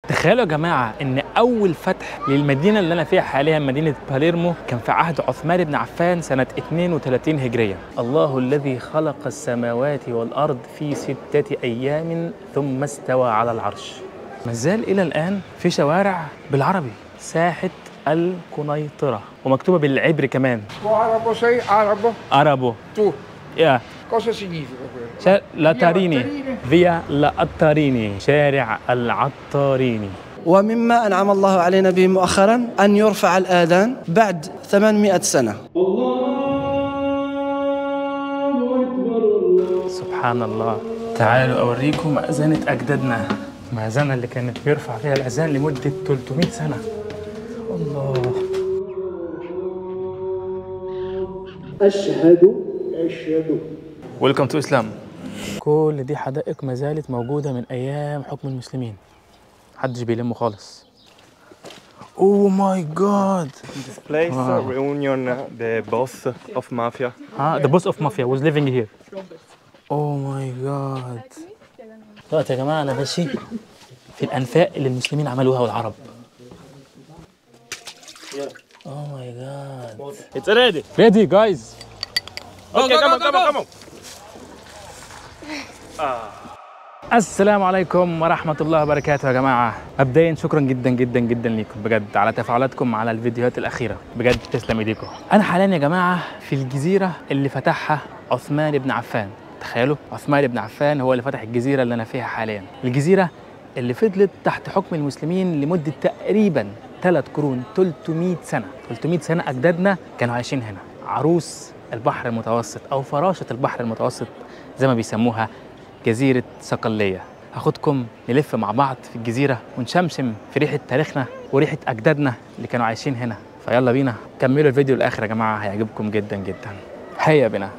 تخيلوا يا جماعة إن أول فتح للمدينة اللي أنا فيها حاليا مدينة باليرمو كان في عهد عثمان بن عفان سنة 32 هجرية. الله الذي خلق السماوات والأرض في 6 أيام ثم استوى على العرش. مازال إلى الآن في شوارع بالعربي، ساحة القنيطرة، ومكتوبة بالعبري كمان. Arabo sei arabo. عربو. Tu. يا Cosa significa quello? لاتاريني فيا لاتاريني، شارع العطاريني. ومما أنعم الله علينا به مؤخرا أن يرفع الآذان بعد 800 سنة. سبحان الله. تعالوا أوريكم مأذنة أجدادنا، مأذنة اللي كانت بيرفع فيها الأذان لمدة 300 سنة. الله. أشهد. ويلكم تو إسلام. كل دي حدائق ما زالت موجودة من أيام حكم المسلمين، محدش بيلمه خالص. Oh my God! This place, Reunion, the boss of mafia. The boss of mafia was living here. Oh my God! دلوقتي يا جماعة أنا ماشي في الأنفاق اللي المسلمين عملوها والعرب. Oh my God! It's ready. Ready, guys! Okay, come on. السلام عليكم ورحمة الله وبركاته يا جماعة. مبدئيا شكرا جدا جدا جدا ليكم بجد على تفاعلاتكم على الفيديوهات الأخيرة، بجد تسلم ايديكم. أنا حاليا يا جماعة في الجزيرة اللي فتحها عثمان بن عفان. تخيلوا عثمان بن عفان هو اللي فتح الجزيرة اللي أنا فيها حاليا، الجزيرة اللي فضلت تحت حكم المسلمين لمدة تقريبا 3 قرون، 300 سنة. 300 سنة أجدادنا كانوا عايشين هنا، عروس البحر المتوسط أو فراشة البحر المتوسط زي ما بيسموها، جزيرة صقلية. هاخدكم نلف مع بعض في الجزيرة ونشمشم في ريحة تاريخنا وريحة أجدادنا اللي كانوا عايشين هنا. فيلا بينا كملوا الفيديو للآخر يا جماعة، هيعجبكم جدا جدا. هيا بنا.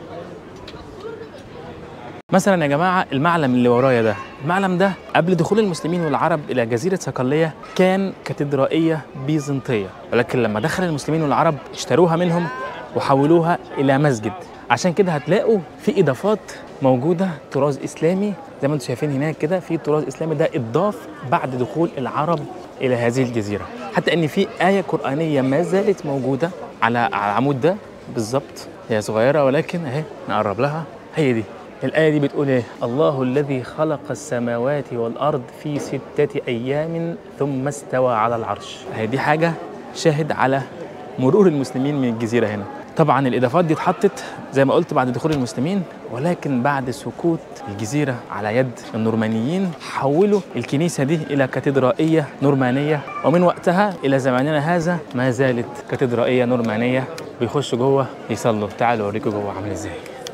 مثلا يا جماعة المعلم اللي ورايا ده، المعلم ده قبل دخول المسلمين والعرب إلى جزيرة صقلية كان كاتدرائية بيزنطية، ولكن لما دخل المسلمين والعرب اشتروها منهم وحولوها إلى مسجد. عشان كده هتلاقوا في إضافات موجودة، طراز إسلامي زي ما انتم شايفين هناك كده، في طراز إسلامي ده اتضاف بعد دخول العرب إلى هذه الجزيرة. حتى إن في آية قرآنية ما زالت موجودة على العمود ده بالظبط، هي صغيرة ولكن أهي نقرب لها. هي دي الآية دي بتقول إيه؟ الله الذي خلق السماوات والأرض في 6 أيام ثم استوى على العرش. هي دي حاجة شاهد على مرور المسلمين من الجزيرة هنا. طبعا الإضافات دي اتحطت زي ما قلت بعد دخول المسلمين، ولكن بعد سقوط الجزيرة على يد النورمانيين حولوا الكنيسة دي إلى كاتدرائية نورمانية، ومن وقتها إلى زماننا هذا ما زالت كاتدرائية نورمانية. بيخشوا جوه يصلوا. تعالوا أوريكم جوه عامل إزاي.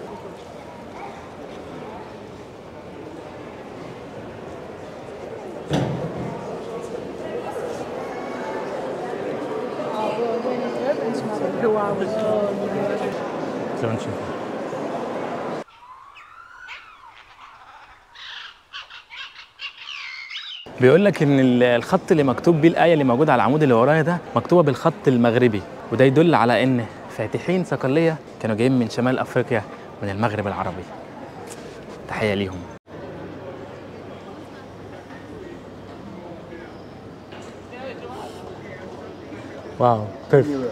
زي ما انتم شايفين. بيقول لك ان الخط اللي مكتوب بيه الايه اللي موجوده على العمود اللي ورايا ده مكتوبه بالخط المغربي، وده يدل على ان فاتحين صقليه كانوا جايين من شمال افريقيا من المغرب العربي. تحيه ليهم. واو بيرفكت.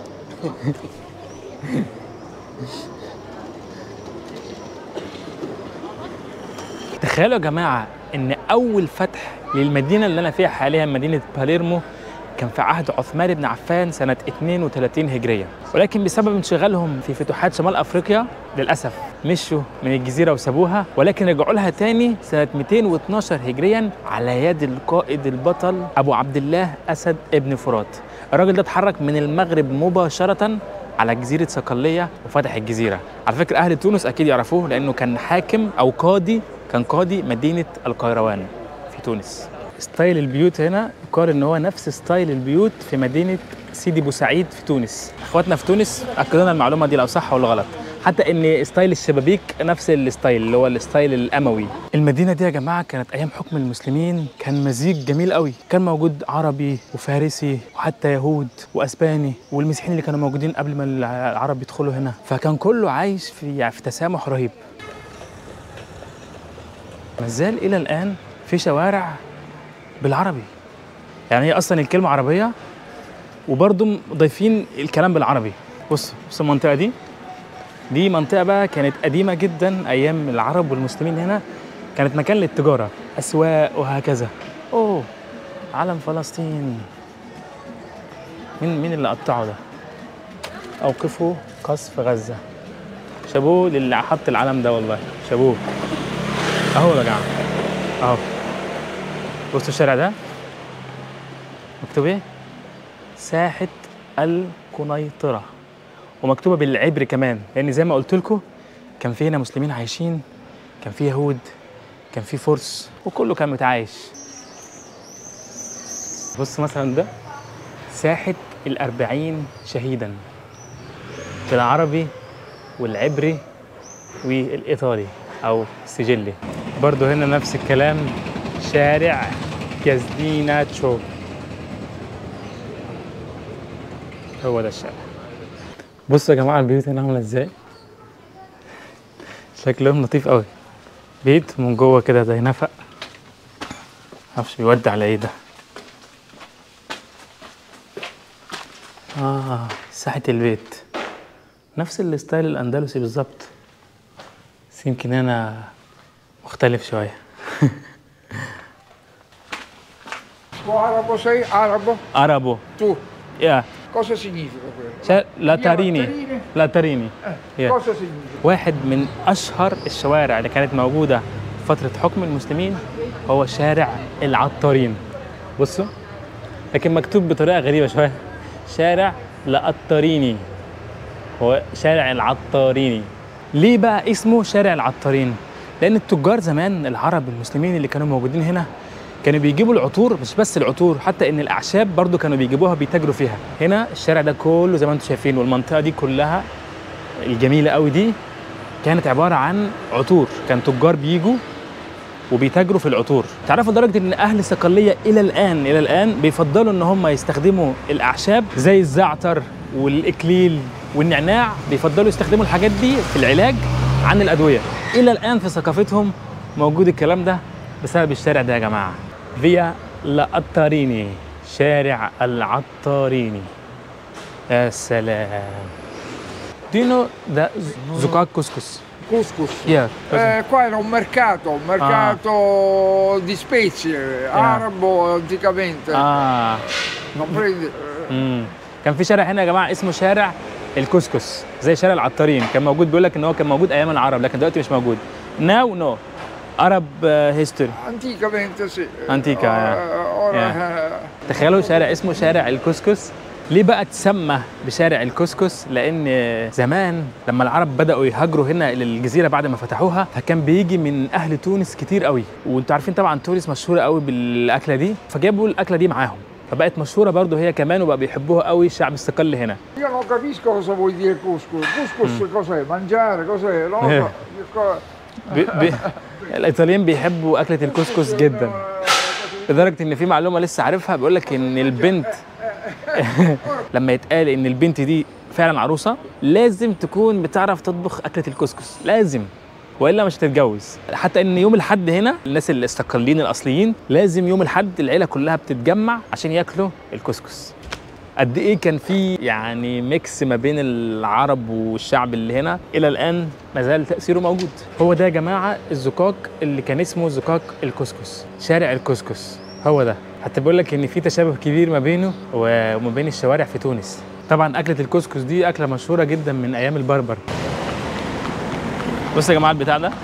تخيلوا يا جماعة إن أول فتح للمدينة اللي أنا فيها حاليا مدينة باليرمو كان في عهد عثمان بن عفان سنة 32 هجرية، ولكن بسبب انشغالهم في فتوحات شمال أفريقيا للأسف مشوا من الجزيرة وسابوها، ولكن رجعوا لها تاني سنة 212 هجريا على يد القائد البطل أبو عبد الله أسد ابن فرات. الراجل ده اتحرك من المغرب مباشرة على جزيرة صقلية وفتح الجزيرة. على فكرة أهل تونس أكيد يعرفوه لأنه كان حاكم أو قاضي، كان قاضي مدينة القيروان في تونس. ستايل البيوت هنا يقال ان هو نفس ستايل البيوت في مدينة سيدي بوسعيد في تونس. اخواتنا في تونس اكدوا لنا المعلومة دي لو صح ولا غلط، حتى ان ستايل الشبابيك نفس الستايل اللي هو الستايل الاموي. المدينة دي يا جماعة كانت ايام حكم المسلمين كان مزيج جميل قوي، كان موجود عربي وفارسي وحتى يهود واسباني والمسيحيين اللي كانوا موجودين قبل ما العرب يدخلوا هنا، فكان كله عايش في تسامح رهيب. مازال الى الان في شوارع بالعربي، يعني هي اصلا الكلمه عربيه وبرضه ضايفين الكلام بالعربي. بص المنطقه دي منطقه بقى كانت قديمه جدا ايام العرب والمسلمين هنا، كانت مكان للتجاره، اسواق وهكذا. اوه علم فلسطين، مين اللي قطعه ده؟ اوقفوا قصف غزه. شابوه للي حط العلم ده والله، شابوه. اهو يا جماعه اهو، بصوا الشارع ده مكتوب ايه؟ ساحه القنيطره، ومكتوبه بالعبري كمان، لان زي ما قلت لكم كان في هنا مسلمين عايشين، كان في يهود، كان في فرس، وكله كان متعايش. بص مثلا ده ساحه ال40 شهيدا بالعربي والعبري والايطالي او السجلي. برضو هنا نفس الكلام، شارع كازديناتشو، هو ده الشارع. بصوا يا جماعه البيوت هنا عامله ازاي، شكلهم لطيف قوي. بيت من جوه كده زي نفق، معرفش بيودي على ايه ده. ساحه البيت نفس الستايل الاندلسي بالظبط، بس يمكن انا مختلف شويه. Tu arabo sei? Arabo? Arabo. Tu? Yeah. Cosa significa quello? لاتاريني. لاتاريني. Cosa significa? واحد من اشهر الشوارع اللي كانت موجوده فتره حكم المسلمين هو شارع العطارين. بصوا لكن مكتوب بطريقه غريبه شويه، شارع لاتاريني، هو شارع العطاريني. ليه بقى اسمه شارع العطارين؟ لان التجار زمان العرب المسلمين اللي كانوا موجودين هنا كانوا بيجيبوا العطور، مش بس العطور، حتى ان الاعشاب برضو كانوا بيجيبوها بيتاجروا فيها. هنا الشارع ده كله زي ما انتم شايفين، والمنطقه دي كلها الجميله قوي دي كانت عباره عن عطور، كان تجار بيجوا وبيتاجروا في العطور. تعرفوا لدرجه ان اهل الصقليه الى الان بيفضلوا ان هم يستخدموا الاعشاب زي الزعتر والاكليل والنعناع، بيفضلوا يستخدموا الحاجات دي في العلاج عن الادويه. الى الان في ثقافتهم موجود الكلام ده بسبب الشارع ده يا جماعه، فيا لاتاريني، شارع العطاريني. يا سلام. Do you know the زقاق كسكس؟ Couscous. Yeah. Qua era un mercato di spezie, arabo anticamente. Non prendi. كان في شارع هنا يا جماعه اسمه شارع الكسكس زي شارع العطارين، كان موجود، بيقول لك ان هو كان موجود ايام العرب لكن دلوقتي مش موجود. Now no. Arab history. Anticamente sì. Antica. تخيلوا شارع اسمه شارع الكسكس. ليه بقى تسمى بشارع الكسكس؟ لان زمان لما العرب بداوا يهاجروا هنا للجزيره بعد ما فتحوها، فكان بيجي من اهل تونس كتير قوي، وانتوا عارفين طبعا تونس مشهوره قوي بالاكله دي، فجابوا الاكله دي معاهم، فبقت مشهوره برضه هي كمان، وبقى بيحبوها قوي الشعب الصقلي هنا. Io non capisco cosa vuol dire couscous. Couscous cos'è? Mangiare cos'è? Non lo so. الايطاليين بيحبوا اكله الكسكس جدا، لدرجه ان في معلومه لسه عارفها، بيقول لك ان البنت لما يتقال ان البنت دي فعلا عروسه لازم تكون بتعرف تطبخ اكله الكسكس، لازم، والا مش هتتجوز. حتى ان يوم الحد هنا الناس الاستقليين الاصليين لازم يوم الحد العيله كلها بتتجمع عشان ياكلوا الكسكس. قد ايه كان في يعني ميكس ما بين العرب والشعب اللي هنا، الى الان ما زال تاثيره موجود. هو ده يا جماعه الزقاق اللي كان اسمه زقاق الكسكس، شارع الكسكس هو ده. حتى بيقول لك ان في تشابه كبير ما بينه وما بين الشوارع في تونس. طبعا اكله الكسكس دي اكله مشهوره جدا من ايام البربر. بصوا يا جماعه البتاع ده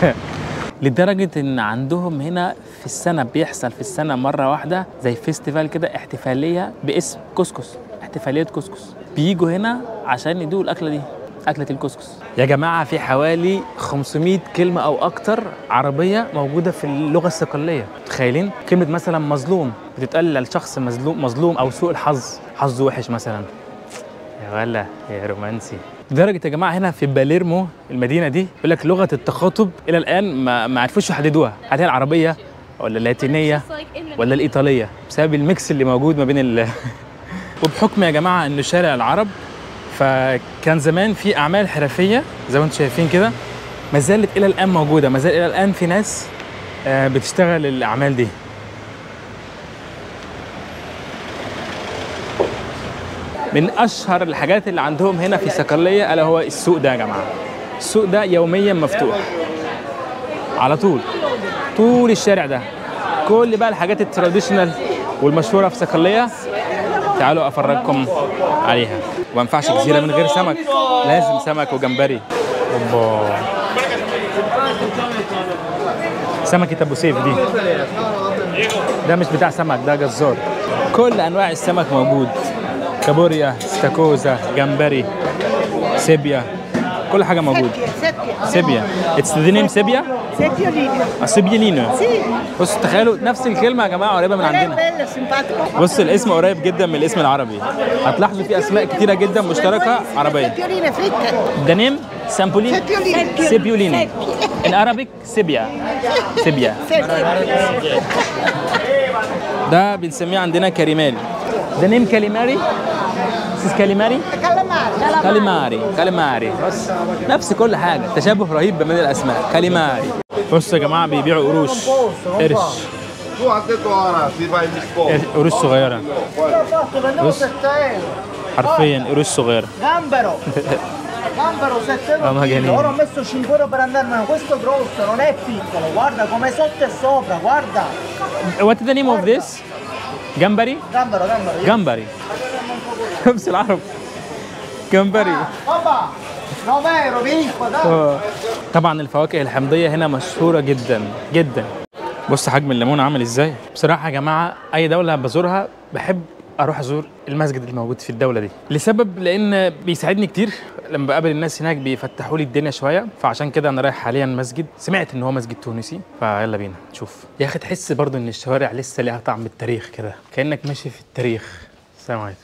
لدرجه ان عندهم هنا في السنه بيحصل في السنه مره واحده زي فيستيفال كده، احتفاليه باسم كسكس، احتفاليه كسكس، بيجوا هنا عشان يدوقوا الاكله دي، اكله الكسكس. يا جماعه في حوالي 500 كلمه او اكتر عربيه موجوده في اللغه الصقليه. متخيلين؟ كلمه مثلا مظلوم بتتقال للشخص مظلوم او سوء الحظ، حظه وحش مثلا. يا ولا يا رومانسي. لدرجه يا جماعه هنا في باليرمو المدينه دي بيقول لك لغه التخاطب الى الان ما عرفوش يحددوها، هل هي العربيه ولا اللاتينيه ولا الايطاليه، بسبب الميكس اللي موجود ما بين وبحكم يا جماعه انه شارع العرب، فكان زمان في اعمال حرفيه زي ما انتم شايفين كده، ما زالت الى الان موجوده، ما زال الى الان في ناس بتشتغل الاعمال دي. من اشهر الحاجات اللي عندهم هنا في صقليه الا هو السوق ده يا جماعه. السوق ده يوميا مفتوح على طول الشارع ده، كل بقى الحاجات التراديشنال والمشهوره في صقليه تعالوا افرجكم عليها. وما ينفعش جزيره من غير سمك، لازم سمك وجمبري. اوبا سمكة ابو سيف دي، ده مش بتاع سمك، ده جزار. كل انواع السمك موجود، كابوريا، استاكوزا، جمبري، سيبيا، كل حاجه موجود. سيبيا، اتس ذا نيم سيبيا؟ سيبيولينو. بص تخيلوا نفس الكلمه يا جماعه قريبه من عندنا. بص الاسم قريب جدا من الاسم العربي، هتلاحظوا في اسماء كتيره جدا مشتركه عربيه. ده نيم سامبولين سيبيوليني، in Arabic سيبيا. سيبيا ده بنسميه عندنا كاليماري. ده نيم كاليماري، سيس كاليماري، كاليماري بس نفس كل حاجه، تشابه رهيب بين الاسماء. كاليماري. بصوا يا جماعه بيبيعوا قروش، قرش، قروش صغيره. بص حرفيا قروش صغيره. Gambero 7 euro, ora ho messo 5 euro per andarmene, questo grosso, non è piccolo, guarda come sotto e sopra, guarda. What is the name of this? جمبري؟ جمبري نفس العرب. جمبري. بابا 9 euro, vieni. طبعا الفواكه الحمضية هنا مشهورة جدا جدا. بص حجم الليمون عامل ازاي. بصراحة يا جماعة أي دولة بزورها بحب اروح ازور المسجد الموجود في الدوله دي، لسبب لان بيساعدني كتير لما بقابل الناس هناك، بيفتحوا لي الدنيا شويه. فعشان كده انا رايح حاليا مسجد، سمعت ان هو مسجد تونسي، فيلا بينا نشوف. يا اخي تحس برضو ان الشوارع لسه ليها طعم التاريخ كده، كانك ماشي في التاريخ. السلام عليكم.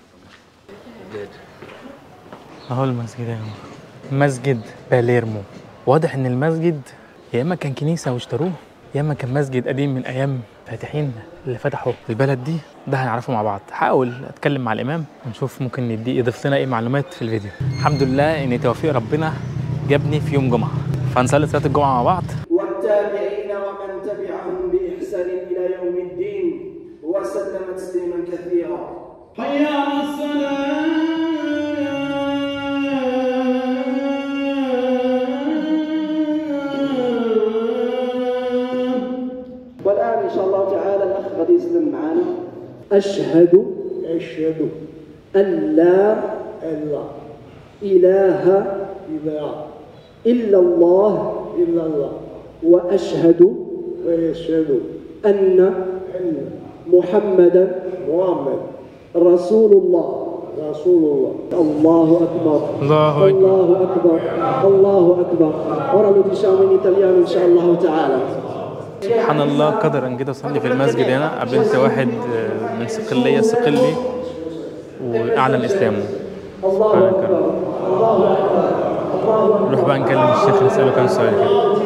اهو المسجد يا جماعه، مسجد باليرمو. واضح ان المسجد يا اما كان كنيسه واشتروه، يا اما كان مسجد قديم من ايام فاتحين اللي فتحوا البلد دي. ده هنعرفه مع بعض. هحاول اتكلم مع الامام ونشوف ممكن نديه يضيف لنا ايه معلومات في الفيديو. الحمد لله ان توفيق ربنا جابني في يوم جمعه، فهنصلي صلاه الجمعه مع بعض. والتابعين ومن تبعهم باحسان الى يوم الدين وسلم تسليما كثيرا. حي على الصلاه. والآن إن شاء الله تعالى الأخ غادي يسلم معنا. أشهد أن لا إله إلا الله وأشهد أن محمدا رسول الله. الله أكبر. الله أكبر. الله أكبر. ora lo diciamo in italiano إن شاء الله تعالى. سبحان الله، قدرا كده اصلي في المسجد هنا، قابلت واحد من صقليه صقلي واعلن اسلامه. نروح بقى نكلم الشيخ نساله كام سؤال كده.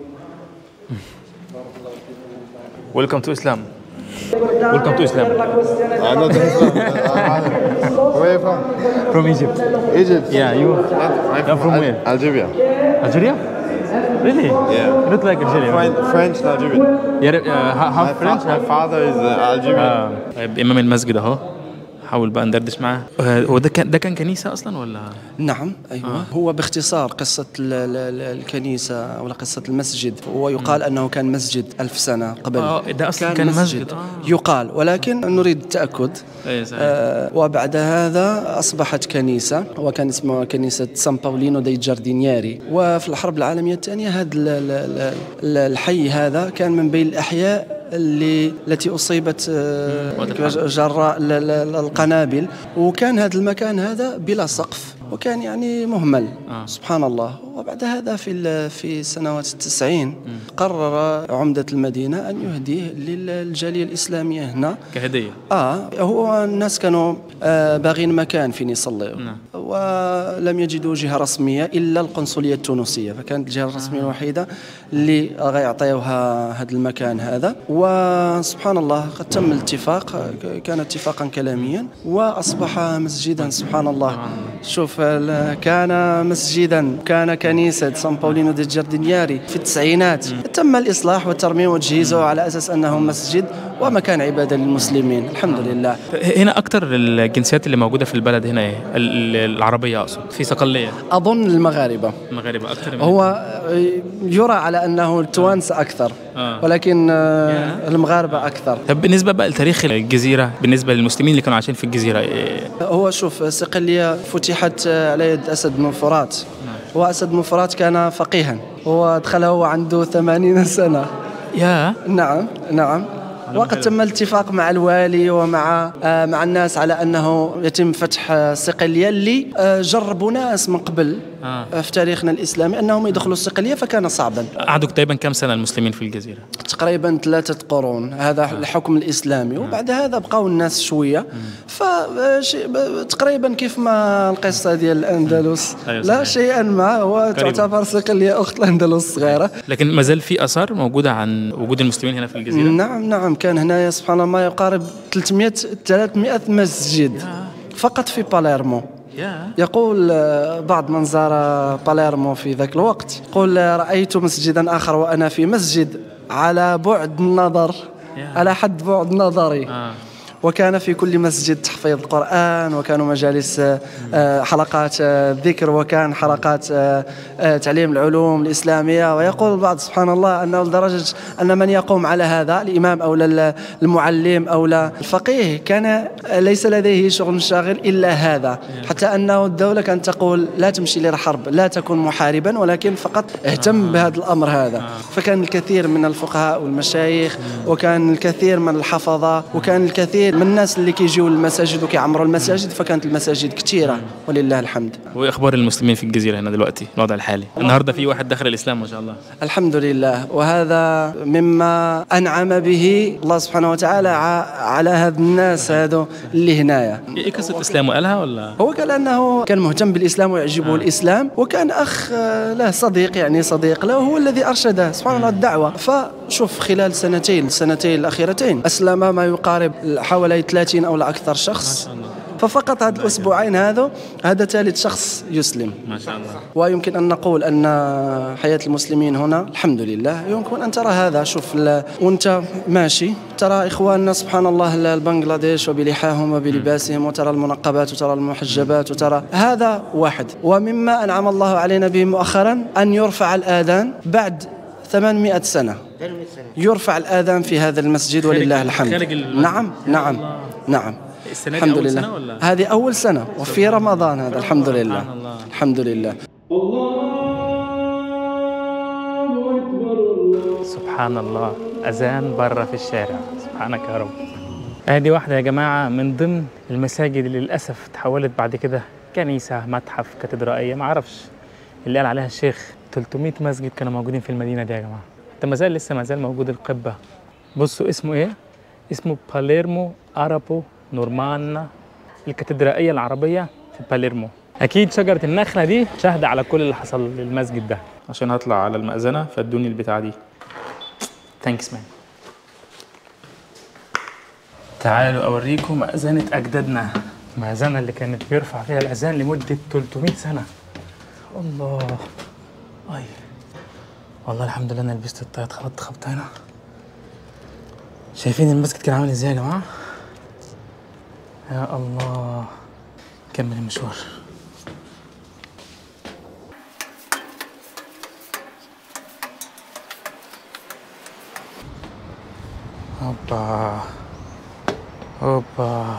Welcome to Islam. Welcome to Islam. I know Islam. Where are you from? From Egypt. Egypt? Yeah, you? I'm from where? Algeria. Algeria? Really? Yeah. You look like Algeria. French, Algerian. Yeah, half French? My father is Algerian. طيب إمام المسجد أهو، حاول بقى ندردش معاه. هو ده كان كنيسة أصلا ولا؟ نعم أيوة. هو باختصار قصة الكنيسة ولا قصة المسجد، هو يقال أنه كان مسجد 1000 سنة قبل. ده أصلا كان مسجد. يقال، ولكن نريد التأكد. وبعد هذا أصبحت كنيسة، وكان اسمها كنيسة سان باولينو دي جاردينياري. وفي الحرب العالمية الثانية هذا الحي هذا كان من بين الأحياء التي أصيبت جراء القنابل، وكان هذا المكان هذا بلا سقف، وكان يعني مهمل. سبحان الله. وبعد هذا في سنوات 90 قرر عمدة المدينة أن يهديه للجالية الإسلامية هنا كهدية. هو الناس كانوا باغين مكان فين يصلوا، ولم يجدوا جهة رسمية إلا القنصلية التونسية، فكانت الجهة الرسمية الوحيدة اللي غيعطيوها هذا المكان هذا. وسبحان الله قد تم الاتفاق، كان اتفاقا كلاميا وأصبح مسجدا. سبحان الله، شوف، كان مسجدا، كان كنيسة سان باولينو دي جاردينياري في التسعينات، تم الإصلاح والترميم وتجهيزه على أساس أنه مسجد ومكان عبادة للمسلمين. الحمد لله. هنا أكتر الجنسيات اللي موجودة في البلد هنا إيه؟ العربية أقصد، في صقلية. أظن المغاربة أكتر. هو يرى على أنه التوانسة أكثر، ولكن المغاربة أكثر. طب بالنسبة بقى لتاريخ الجزيرة بالنسبة للمسلمين اللي كانوا عايشين في الجزيرة إيه؟ هو شوف، صقلية فتحت على يد أسد بن فرات، وأسد بن فرات كان فقيها، هو دخل هو عنده 80 سنة. نعم. وقد تم الاتفاق مع الوالي ومع الناس على أنه يتم فتح صقلية، اللي جربوا ناس من قبل في تاريخنا الإسلامي أنهم يدخلوا الصقلية، فكان صعبا. قعدوا تقريبا كم سنة المسلمين في الجزيرة؟ تقريبا 3 قرون، هذا الحكم الإسلامي. وبعد هذا بقوا الناس شوية، تقريبا كيف ما القصة ديال الأندلس. لا شيئا ما، هو تعتبر صقلية أخت الأندلس الصغيرة. لكن ما زال في آثار موجودة عن وجود المسلمين هنا في الجزيرة. نعم، كان هنا سبحان الله ما يقارب 300 مسجد فقط في باليرمو. يقول بعض من زار باليرمو في ذاك الوقت، يقول رأيت مسجدا آخر وأنا في مسجد على بعد النظر، على حد بعد نظري. وكان في كل مسجد تحفيظ القرآن، وكانوا مجالس حلقات ذكر، وكان حلقات تعليم العلوم الإسلامية. ويقول البعض سبحان الله أنه لدرجة أن من يقوم على هذا، الإمام أو المعلم أو الفقيه، كان ليس لديه شغل شاغل إلا هذا، حتى أنه الدولة كانت تقول لا تمشي للحرب، لا تكن محاربا، ولكن فقط اهتم بهذا الأمر هذا. فكان الكثير من الفقهاء والمشايخ، وكان الكثير من الحفظة، وكان الكثير من الناس اللي كيجيوا للمساجد وكيعمروا المساجد، فكانت المساجد كثيرة ولله الحمد. وأخبار المسلمين في الجزيرة هنا دلوقتي الوضع الحالي؟ النهارده في واحد دخل الإسلام ما شاء الله. الحمد لله، وهذا مما أنعم به الله سبحانه وتعالى على هذا الناس هذو اللي هنايا. إيه قصة إسلامه قالها ولا؟ هو قال أنه كان مهتم بالإسلام ويعجبه الإسلام، وكان أخ له صديق، يعني صديق له هو الذي أرشده سبحان الله الدعوة. فشوف خلال السنتين الأخيرتين أسلم ما يقارب حوالي 30 أو أكثر شخص. ففقط هذا الأسبوعين هذا ثالث شخص يسلم ما شاء الله. ويمكن أن نقول أن حياة المسلمين هنا الحمد لله. يمكن أن ترى هذا، شوف وأنت ماشي ترى إخواننا سبحان الله البنغلاديش وبلحاهم وبلباسهم، وترى المنقبات وترى المحجبات، وترى هذا واحد. ومما أنعم الله علينا به مؤخرا أن يرفع الآذان بعد 800 سنة، يرفع الآذان في هذا المسجد ولله الحمد. نعم الحمد لله. هذه أول سنة وفي رمضان هذا الحمد لله. الحمد لله. سبحان الله، أذان برا في الشارع. سبحانك يا رب. هذه واحدة يا جماعة من ضمن المساجد اللي للأسف تحولت بعد كده كنيسة، متحف، كاتدرائية، ما أعرفش اللي قال عليها الشيخ. 300 مسجد كانوا موجودين في المدينة دي يا جماعة. حتى لسه ما زال موجود القبة. بصوا اسمه إيه؟ اسمه باليرمو أرابو نورمان، الكاتدرائية العربية في باليرمو. أكيد شجرة النخلة دي شاهدة على كل اللي حصل للمسجد ده. عشان هطلع على المأذنة فادوني البتاعة دي. ثانكس مان. تعالوا أوريكم مأذنة أجدادنا، المأذنة اللي كانت بيرفع فيها الأذان لمدة 300 سنة. الله، والله الحمد لله أنا لبست الطايات، خبطت هنا. شايفين المسجد كان عامل ازاي يا جماعة؟ يا الله، كمل المشوار. هوبا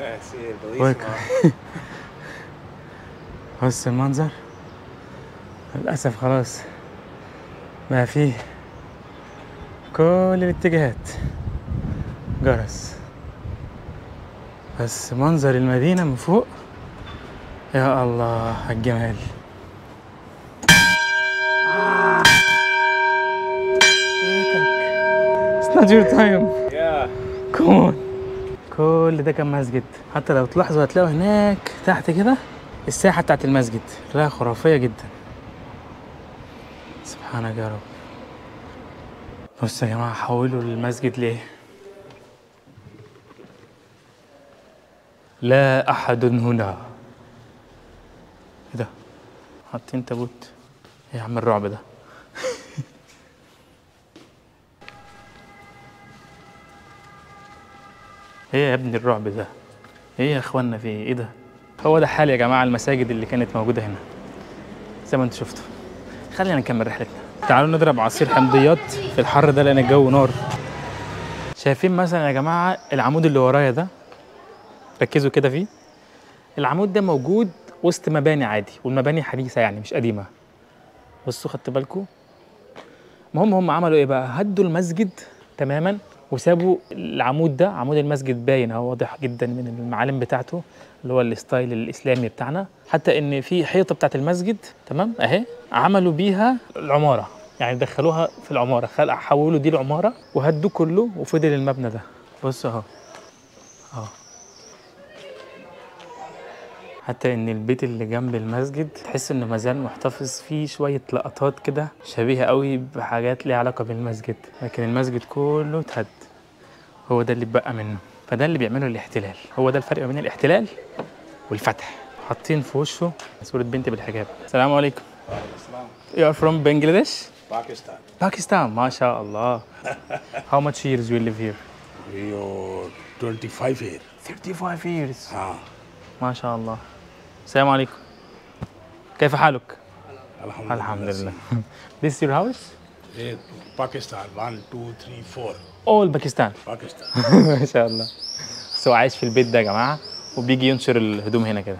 بص المنظر. للأسف خلاص ما فيه كل الاتجاهات جرس، بس منظر المدينة من فوق يا الله على الجمال. It's not your time. Come on. كل ده كان مسجد. حتى لو تلاحظوا هتلاقوا هناك تحت كده الساحة بتاعت المسجد لا خرافية جدا. سبحانك يا رب. بصوا يا جماعة حولوا المسجد ليه؟ لا أحد هنا. ايه ده؟ حاطين تابوت. ايه يا عم الرعب ده؟ ايه يا ابني الرعب ده؟ ايه يا اخوانا في ايه ده؟ هو ده حال يا جماعة المساجد اللي كانت موجودة هنا زي ما انتوا شفتوا. خلينا نكمل رحلتنا. تعالوا نضرب عصير حمضيات في الحر ده لان الجو نار. شايفين مثلا يا جماعة العمود اللي ورايا ده؟ ركزوا كده فيه. العمود ده موجود وسط مباني عادي، والمباني حديثة يعني مش قديمة. بصوا خدت بالكم؟ هم عملوا ايه بقى؟ هدوا المسجد تماما وسابوا العمود ده. عمود المسجد باين اهو واضح جدا من المعالم بتاعته اللي هو الستايل الاسلامي بتاعنا، حتى ان في حيطه بتاعت المسجد تمام اهي عملوا بيها العماره، يعني دخلوها في العماره، حولوا دي العماره وهدوا كله وفضل المبنى ده. بص اهو حتى ان البيت اللي جنب المسجد تحس انه مازال محتفظ فيه شويه لقطات كده شبيهه قوي بحاجات ليها علاقه بالمسجد، لكن المسجد كله اتهد. هو ده اللي اتبقى منه، فده اللي بيعمله الاحتلال. هو ده الفرق بين الاحتلال والفتح. حاطين في وشه صوره بنت بالحجاب. السلام عليكم. You are from Bangladesh? Pakistan. Pakistan, ما شاء الله. How much years you live here? We are 25 years. 35 years. Ah. ما شاء الله. السلام عليكم. كيف حالك؟ الحمد لله. This is your house? Pakistan 1 2 3 4. All Pakistan. Pakistan. ما شاء الله. بس هو عايش في البيت ده يا جماعة وبيجي ينشر الهدوم هنا كده.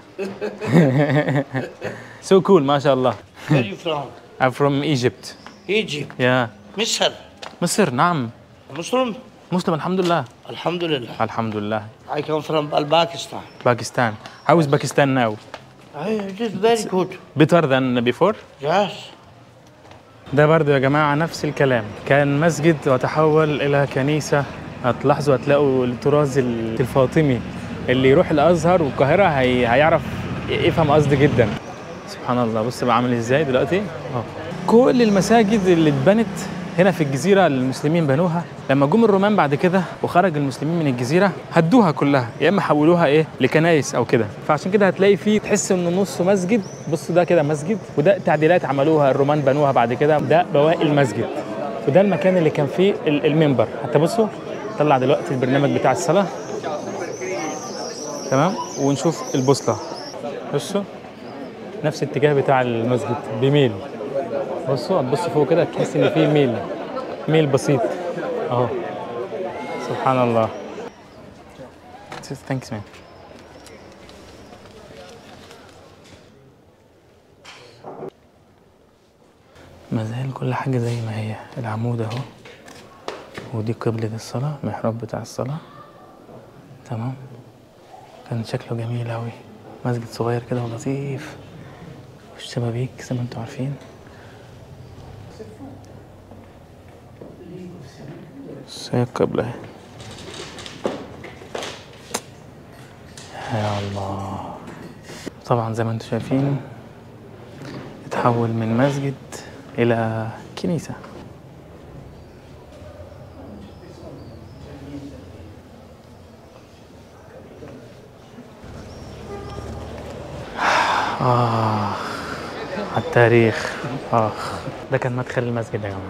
So cool ما شاء الله. Where are you from? I'm from Egypt. Egypt. Yeah. مصر. مصر نعم. Muslim? مسلم الحمد لله. الحمد لله. الحمد لله. I come from Pakistan. Pakistan. How is Pakistan now? It is very good. Better than before? Yes. ده برضه يا جماعة نفس الكلام، كان مسجد وتحول إلى كنيسة. هتلاحظوا هتلاقوا الطراز الفاطمي، اللي يروح الأزهر والقاهرة هيعرف يفهم قصدي جدا. سبحان الله. بص بقى عامل ازاي دلوقتي. كل المساجد اللي اتبنت هنا في الجزيرة المسلمين بنوها، لما جم الرومان بعد كده وخرج المسلمين من الجزيرة هدوها كلها، يا اما حولوها ايه لكنايس او كده. فعشان كده هتلاقي فيه تحس انه نصه مسجد. بصوا ده كده مسجد، وده تعديلات عملوها الرومان بنوها بعد كده. ده بواقي المسجد، وده المكان اللي كان فيه المنبر. حتى بصوا طلع دلوقتي البرنامج بتاع الصلاة تمام، ونشوف البوصلة. بصوا نفس الاتجاه بتاع المسجد بيميل. بصوا هتبص فوق كده تحس ان فيه ميل بسيط اهو. سبحان الله. ثانكس مان. ما زال كل حاجه زي ما هي. العمود اهو، ودي قبلة الصلاة، المحراب بتاع الصلاة تمام. كان شكله جميل اوي، مسجد صغير كده ولطيف، والشبابيك زي ما انتم عارفين. هي القبلة اهي. يا الله. طبعا زي ما انتم شايفين اتحول من مسجد إلى كنيسة. التاريخ. ده كان مدخل المسجد يا جماعة.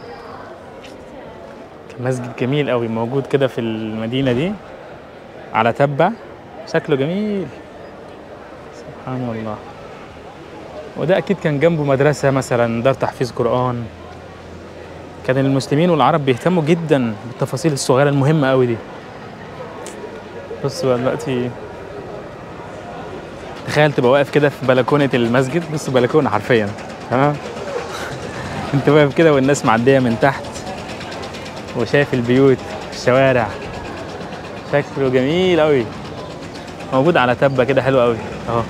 كان مسجد جميل قوي موجود كده في المدينة دي على تبة، شكله جميل. سبحان الله. وده أكيد كان جنبه مدرسة مثلا، دار تحفيظ قرآن. كان المسلمين والعرب بيهتموا جدا بالتفاصيل الصغيرة المهمة قوي دي. بص بقى دلوقتي تخيل تبقى واقف كده في بلكونة المسجد. بص بلكونة حرفيا تمام. انت واقف كده والناس معدية من تحت وشايف البيوت، الشوارع، شكله جميل قوي. موجود على تبة كده حلو قوي اهو.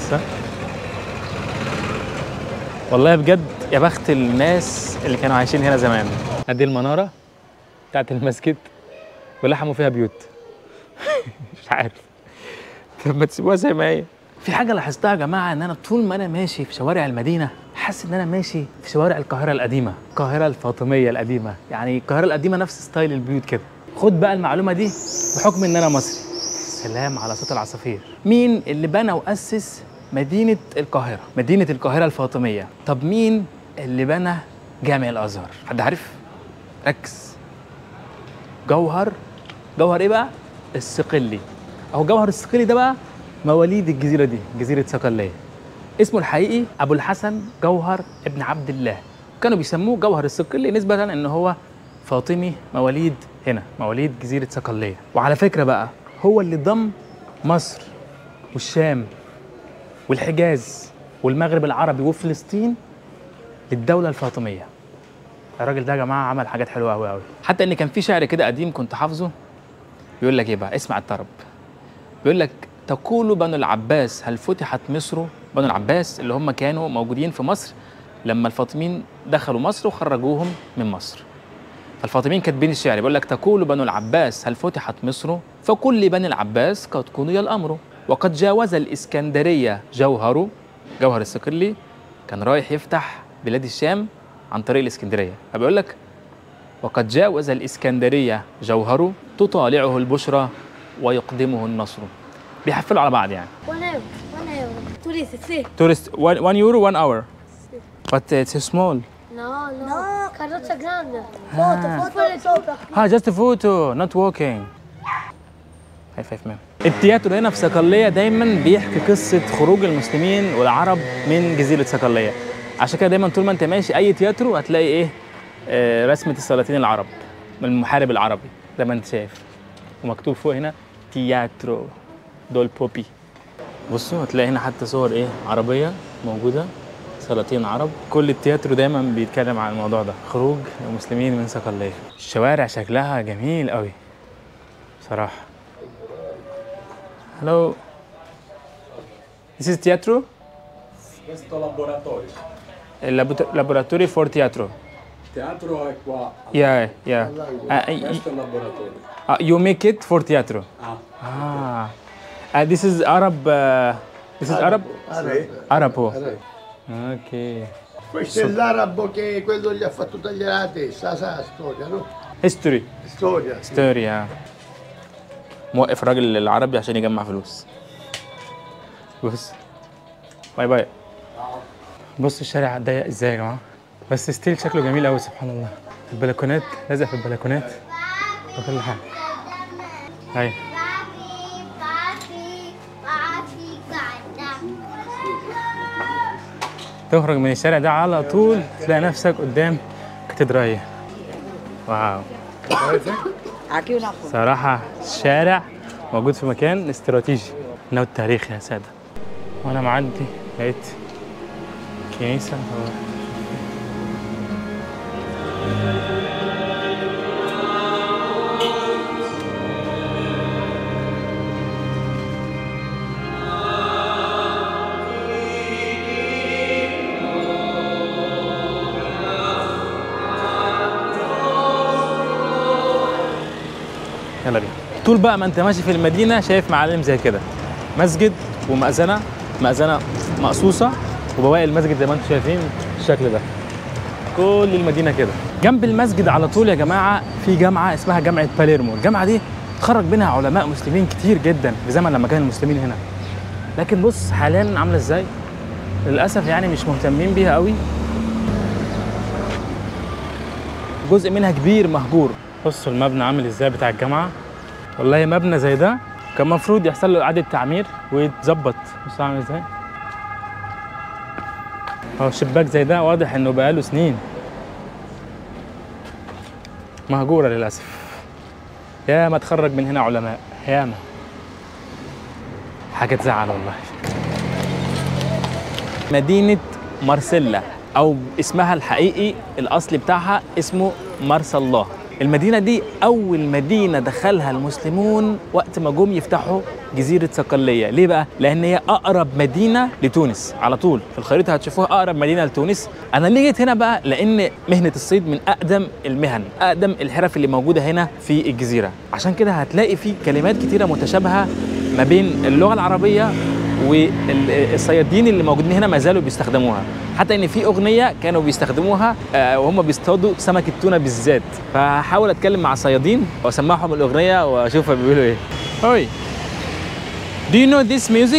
والله بجد يا بخت الناس اللي كانوا عايشين هنا زمان. ادي المنارة بتاعت المسجد ولحموا فيها بيوت. مش عارف. طب ما تسيبوها زي ما هي. في حاجه لاحظتها يا جماعه، ان انا طول ما انا ماشي في شوارع المدينه حاسس ان انا ماشي في شوارع القاهره القديمه، القاهره الفاطميه القديمه، يعني القاهره القديمه نفس ستايل البيوت كده. خد بقى المعلومه دي بحكم ان انا مصري. سلام على صوت العصافير. مين اللي بنى واسس مدينه القاهره؟ مدينه القاهره الفاطميه. طب مين اللي بنى جامع الازهر؟ حد عارف؟ ركز. جوهر ايه بقى؟ الصقلي. اهو جوهر الصقلي ده بقى مواليد الجزيره دي، جزيره صقليه. اسمه الحقيقي ابو الحسن جوهر ابن عبد الله، كانوا بيسموه جوهر الصقلي نسبه ان هو فاطمي، مواليد هنا، مواليد جزيره صقليه. وعلى فكره بقى هو اللي ضم مصر والشام والحجاز والمغرب العربي وفلسطين للدوله الفاطميه. الراجل ده يا جماعه عمل حاجات حلوه قوي قوي، حتى ان كان في شعر كده قديم كنت حافظه بيقول لك ايه بقى، اسمع الطرب. بيقول لك: تقول بنو العباس هل فتحت مصر؟ بنو العباس اللي هم كانوا موجودين في مصر لما الفاطميين دخلوا مصر وخرجوهم من مصر. فالفاطميين كاتبين الشعر بيقول لك: تقول بنو العباس هل فتحت مصر؟ فقل لبني العباس قد قضي الامر، وقد جاوز الاسكندريه جوهر الصقلي، كان رايح يفتح بلاد الشام عن طريق الاسكندريه. فبيقول لك: وقد جاوز الاسكندريه جوهر، تطالعه البشرى ويقدمه النصر. بيحفلوا على بعض يعني. 1 euro. Tourist 1 euro 1 hour. But it's small. No, carrozza grande. Just a photo, not walking. هاي فايف مان. التياترو هنا في صقلية دايما بيحكي قصة خروج المسلمين والعرب من جزيرة صقلية. عشان كده دايما طول ما انت ماشي اي تياترو هتلاقي ايه؟ رسمة السلاطين العرب من المحارب العربي زي ما انت شايف. ومكتوب فوق هنا تياترو دول بوبي. بصوا هتلاقي هنا حتى صور ايه؟ عربية موجودة، سلاطين عرب. كل التياترو دايما بيتكلم عن الموضوع ده، خروج المسلمين من صقلية. الشوارع شكلها جميل قوي بصراحة. Hello. This is teatro? Questo laboratorio. Laboratorio for teatro. Teatro è qua. Yeah. Questo è il laboratorio. You make it for teatro. This is Arab. This is Arab. Arabo. Ok. Questo è l'arabo che quello gli ha fatto tagliare la testa, sa storia, no? History. Storia. موقف الراجل العربي عشان يجمع فلوس. بص. باي. بص الشارع ضيق ازاي يا جماعه، بس ستيل شكله جميل قوي سبحان الله. البلكونات لازق في البلكونات وكل حاجه. هاي. تخرج من الشارع ده على طول تلاقي نفسك قدام كاتدرائية. واو. صراحة الشارع موجود في مكان استراتيجي انه التاريخ يا سادة. وانا معدي لقيت كنيسة. يلا بينا. طول بقى ما انت ماشي في المدينه شايف معالم زي كده، مسجد ومأذنه، مأذنه مقصوصه، وبواقي المسجد زي ما انتم شايفين الشكل ده. كل المدينه كده. جنب المسجد على طول يا جماعه في جامعه اسمها جامعه باليرمو. الجامعه دي اتخرج منها علماء مسلمين كتير جدا في زمن لما كان المسلمين هنا. لكن بص حاليا عامله ازاي؟ للاسف يعني مش مهتمين بيها قوي. جزء منها كبير مهجور. بصوا المبنى عامل ازاي بتاع الجامعه. والله مبنى زي ده كان المفروض يحصل له اعاده تعمير ويتظبط. بص عامل ازاي. اهو شباك زي ده واضح انه بقاله سنين مهجوره للاسف. ياما اتخرج من هنا علماء، ياما. حاجه تزعل والله. مدينه مارسيلا او اسمها الحقيقي الاصلي بتاعها اسمه مرسى الله. المدينة دي أول مدينة دخلها المسلمون وقت ما جم يفتحوا جزيرة صقلية. ليه بقى؟ لأن هي أقرب مدينة لتونس، على طول في الخريطة هتشوفوها أقرب مدينة لتونس. أنا ليه جيت هنا بقى؟ لأن مهنة الصيد من أقدم المهن، أقدم الحرف اللي موجودة هنا في الجزيرة. عشان كده هتلاقي في كلمات كتيرة متشابهة ما بين اللغة العربية والصيادين اللي موجودين هنا ما زالوا بيستخدموها، حتى ان في اغنيه كانوا بيستخدموها وهم بيصطادوا سمك التونه بالذات. فهحاول اتكلم مع الصيادين واسمعهم الاغنيه واشوف بيقولوا ايه. هوي Do you know this music?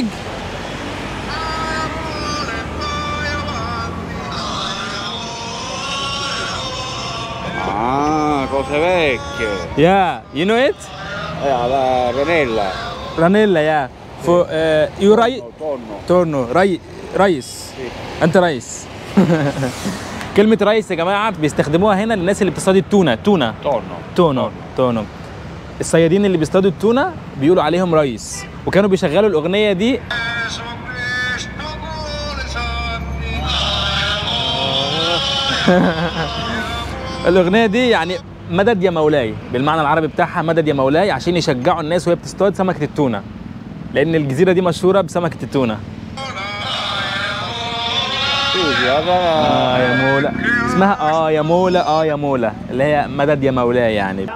Ah, cose vecchie. Yeah, you know it? La Ranella. Ranella, yeah. For you Tonno. ريس. انت ريس. كلمة ريس يا جماعة بيستخدموها هنا للناس اللي بتصطاد التونة. تونو. الصيادين اللي بيصطادوا التونة بيقولوا عليهم ريس، وكانوا بيشغلوا الأغنية دي. الأغنية دي يعني مدد يا مولاي، بالمعنى العربي بتاعها مدد يا مولاي، عشان يشجعوا الناس وهي بتصطاد سمكة التونة، لأن الجزيرة دي مشهورة بسمكة التونة. يا مولا اسمها يا مولا اللي هي مدد يا مولاي يعني.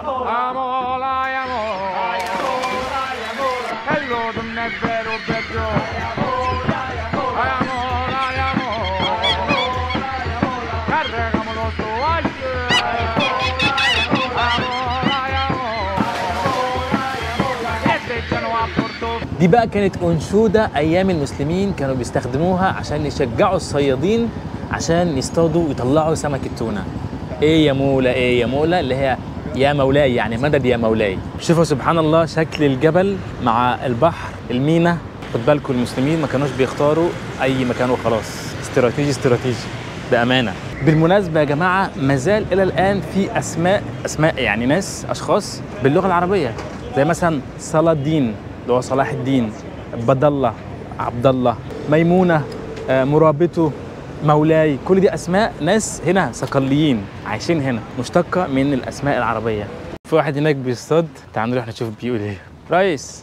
دي بقى كانت أنشودة أيام المسلمين كانوا بيستخدموها عشان يشجعوا الصيادين عشان يصطادوا ويطلعوا سمك التونة. إيه يا مولا إيه يا مولا اللي هي يا مولاي يعني مدد يا مولاي. شوفوا سبحان الله شكل الجبل مع البحر المينا. خد بالكم المسلمين ما كانوش بيختاروا أي مكان وخلاص، استراتيجي بأمانة. بالمناسبة يا جماعة مازال إلى الآن في أسماء يعني ناس أشخاص باللغة العربية، زي مثلا صلاح الدين اللي هو صلاح الدين، بدر الله، عبد الله، ميمونة، مرابطه، مولاي. كل دي أسماء ناس هنا صقليين عايشين هنا، مشتقة من الأسماء العربية. في واحد هناك بيصطاد، تعالوا نروح نشوف بيقول إيه. ريس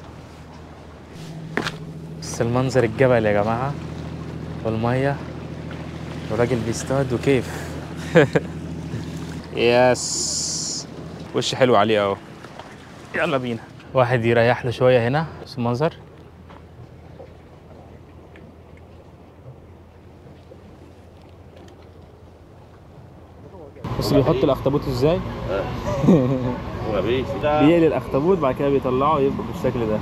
بس المنظر الجبل يا جماعة والمية والراجل بيصطاد وكيف. يس وش حلو عليه اهو. يلا بينا واحد يريح له شويه هنا. بس المنظر بس بيحط الاخطبوط ازاي. بيقلي الاخطبوط بعد كده بيطلعه يبقى بالشكل ده.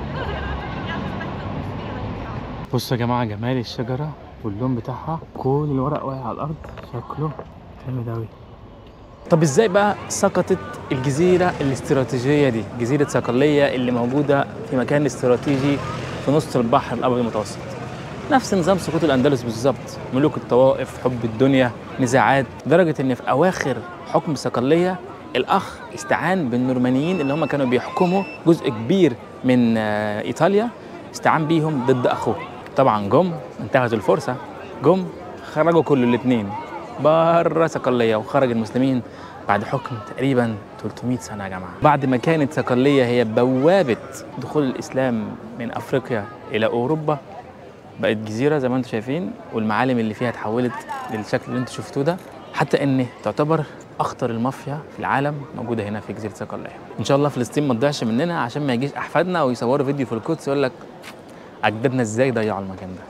بصوا يا جماعه جمال الشجره واللون بتاعها، كل الورق واقع على الارض، شكله جامد اوي. طب ازاي بقى سقطت الجزيره الاستراتيجيه دي، جزيره صقليه اللي موجوده في مكان استراتيجي في نص البحر الابيض المتوسط؟ نفس نظام سقوط الاندلس بالظبط، ملوك الطوائف، حب الدنيا، نزاعات، لدرجه ان في اواخر حكم صقليه الاخ استعان بالنورمانيين اللي هم كانوا بيحكموا جزء كبير من ايطاليا، استعان بيهم ضد اخوه. طبعا جم انتهت الفرصه، جم خرجوا كل الاثنين بره صقليه، وخرج المسلمين بعد حكم تقريبا 300 سنه يا جماعه. بعد ما كانت صقليه هي بوابه دخول الاسلام من افريقيا الى اوروبا، بقت جزيره زي ما انتم شايفين، والمعالم اللي فيها اتحولت للشكل اللي انتم شفتوه ده، حتى ان تعتبر اخطر المافيا في العالم موجوده هنا في جزيره صقليه. ان شاء الله فلسطين ما تضيعش مننا، عشان ما يجيش احفادنا ويصوروا فيديو في القدس يقول لك اجدادنا ازاي ضيعوا المكان ده.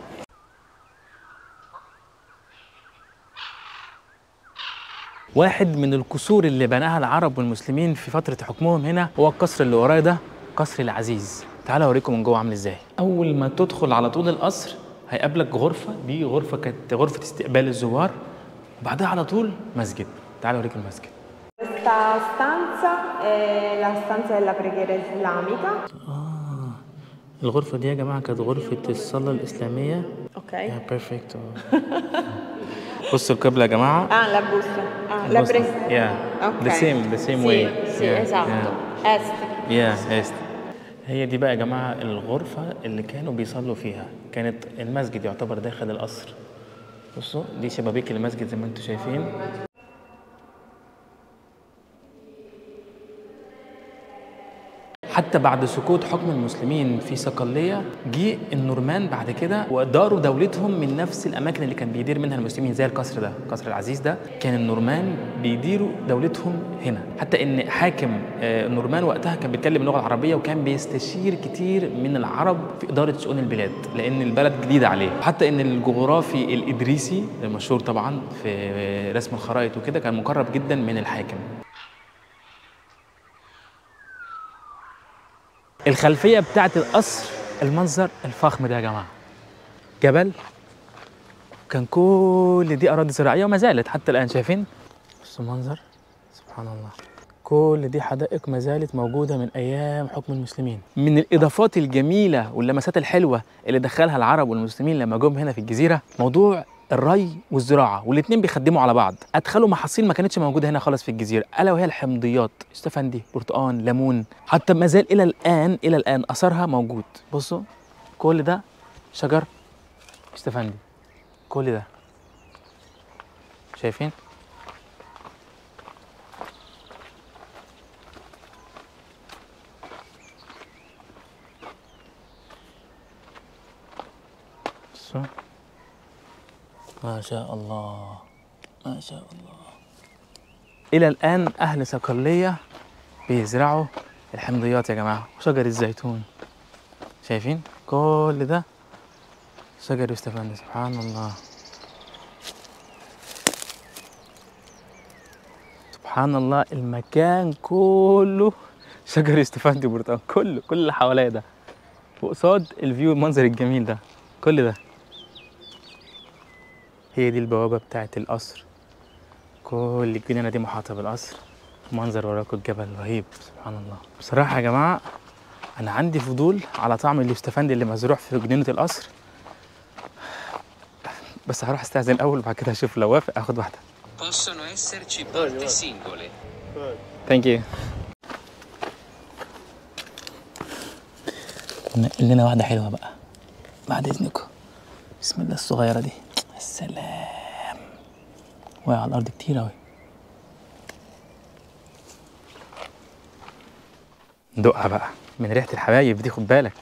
واحد من القصور اللي بناها العرب والمسلمين في فتره حكمهم هنا هو القصر اللي ورايا ده، قصر العزيز. تعالوا اوريكم من جوه عامل ازاي. اول ما تدخل على طول القصر هيقابلك غرفه، دي غرفه كانت غرفه استقبال الزوار، وبعدها على طول مسجد. تعالوا اوريكم المسجد. Questa stanza è la stanza della preghiera islamica. الغرفة دي يا جماعة كانت غرفة الصلاة الإسلامية. اوكي. بيرفكتو. بصوا القبلة يا جماعة. La busta. La presa. the same way. Sì, esatto. Est. est. هي دي بقى يا جماعة الغرفة اللي كانوا بيصلوا فيها، كانت المسجد يعتبر داخل القصر. بصوا دي شبابيك المسجد زي ما انتم شايفين. حتى بعد سقوط حكم المسلمين في صقلية جه النورمان بعد كده وداروا دولتهم من نفس الأماكن اللي كان بيدير منها المسلمين، زي القصر ده، قصر العزيز ده، كان النورمان بيديروا دولتهم هنا. حتى إن حاكم النورمان وقتها كان بيتكلم اللغة العربية وكان بيستشير كتير من العرب في إدارة شؤون البلاد لأن البلد جديدة عليه. حتى إن الجغرافي الإدريسي المشهور طبعا في رسم الخرائط وكده كان مقرب جدا من الحاكم. الخلفية بتاعت القصر المنظر الفخم ده يا جماعة، جبل، كان كل دي أراضي زراعية وما زالت حتى الآن. شايفين؟ بصوا المنظر، سبحان الله، كل دي حدائق ما زالت موجودة من أيام حكم المسلمين. من الإضافات الجميلة واللمسات الحلوة اللي دخلها العرب والمسلمين لما جم هنا في الجزيرة موضوع الري والزراعة، والاتنين بيخدموا على بعض. أدخلوا محاصيل ما كانتش موجودة هنا خالص في الجزيرة، ألا وهي الحمضيات، استفندي، برتقان، ليمون، حتى ما زال إلى الآن أثرها موجود. بصوا كل ده شجر استفندي، كل ده شايفين؟ بصوا ما شاء الله ما شاء الله. إلى الآن أهل صقلية بيزرعوا الحمضيات يا جماعة وشجر الزيتون. شايفين؟ كل ده شجر يستفند، سبحان الله سبحان الله. المكان كله شجر يستفند وبرتقال، كل اللي حواليا ده، وقصاد الفيو المنظر الجميل ده، كل ده. هي دي البوابة بتاعت القصر، كل الجنينة دي محاطة بالقصر. منظر وراكم الجبل رهيب، سبحان الله. بصراحة يا جماعة أنا عندي فضول على طعم اليوستفندي اللي مزروع في جنينة القصر، بس هروح استأذن الأول وبعد كده أشوف لو وافق آخد واحدة. Possono esserci porte singole. Thank you. نقل لنا واحدة حلوة بقى بعد إذنكم. بسم الله الصغيرة دي، السلام. واقع على الأرض كتير أوي. ندوقها بقى من ريحة الحبايب دي، خد بالك.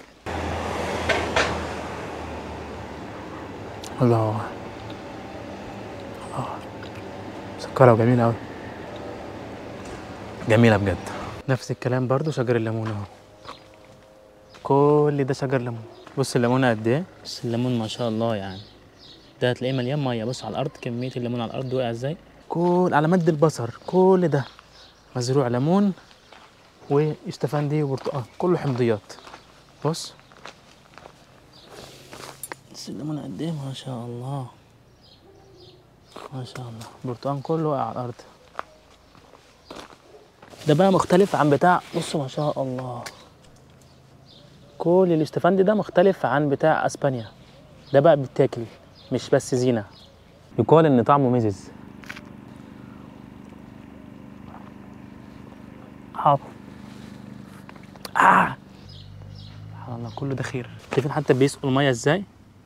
الله مسكرة وجميلة أوي، جميلة بجد. نفس الكلام برضو شجر الليمون أهو، كل ده شجر ليمون. بص الليمونة قد إيه، بص الليمون ما شاء الله، يعني ده هتلاقيه مليان مية. بص على الأرض كمية الليمون على الأرض وقع إزاي، كل على مد البصر كل ده مزروع ليمون ويستفندي وبرتقال، كله حمضيات. بص الليمون قد ايه، ما شاء الله ما شاء الله. البرتقال كله واقع على الارض. ده بقى مختلف عن بتاع، بصوا ما شاء الله، كل الاستفندي ده مختلف عن بتاع اسبانيا. ده بقى بيتاكل مش بس زينه، يقال ان طعمه مزز. سبحان الله، كله ده خير. شايفين حتى بيسقوا الميه ازاي؟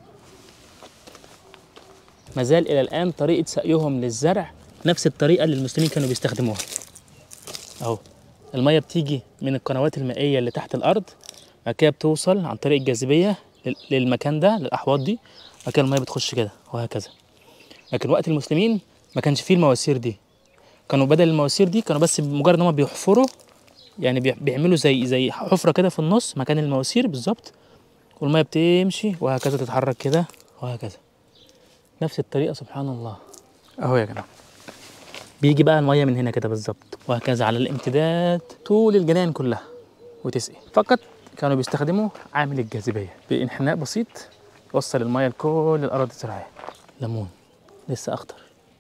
ما زال الى الان طريقه سقيهم للزرع نفس الطريقه اللي المسلمين كانوا بيستخدموها. اهو الميه بتيجي من القنوات المائيه اللي تحت الارض، بعد كده بتوصل عن طريق الجاذبيه للمكان ده، للاحواض دي، بعد كده الميه بتخش كده وهكذا. لكن وقت المسلمين ما كانش فيه المواسير دي، كانوا بدل المواسير دي كانوا بس مجرد ان هم بيحفروا، يعني بيعملوا زي حفره كده في النص مكان المواسير بالظبط، والميه بتمشي وهكذا تتحرك كده وهكذا. نفس الطريقه سبحان الله. اهو يا جماعه بيجي بقى الميه من هنا كده بالظبط وهكذا على الامتداد طول الجنان كلها وتسقي. فقط كانوا بيستخدموا عامل الجاذبيه بانحناء بسيط يوصل الميه لكل الاراضي الزراعيه. ليمون لسه اخضر.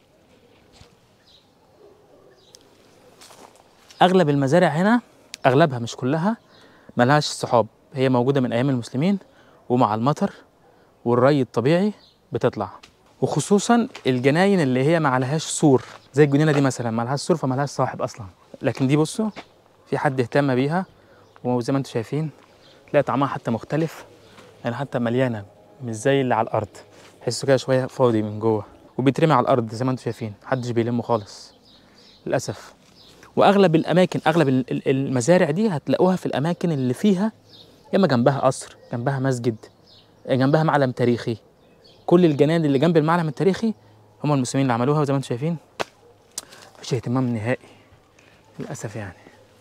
اغلب المزارع هنا، اغلبها مش كلها، ملهاش صحاب، هي موجوده من ايام المسلمين، ومع المطر والري الطبيعي بتطلع. وخصوصا الجناين اللي هي ما عليهاش سور، زي الجنينه دي مثلا ما لهاش سور فما لهاش صاحب اصلا. لكن دي بصوا في حد اهتم بيها، وزي ما انتم شايفين تلاقي طعمها حتى مختلف، يعني حتى مليانه مش زي اللي على الارض، تحسوا كده شويه فاضي من جوه، وبيترمي على الارض زي ما انتم شايفين، محدش بيلمه خالص للاسف. واغلب الاماكن، اغلب المزارع دي هتلاقوها في الاماكن اللي فيها يا اما جنبها قصر، جنبها مسجد، جنبها معلم تاريخي. كل الجنان اللي جنب المعلم التاريخي هم المسلمين اللي عملوها، وزي ما انتم شايفين مفيش اهتمام نهائي للاسف يعني.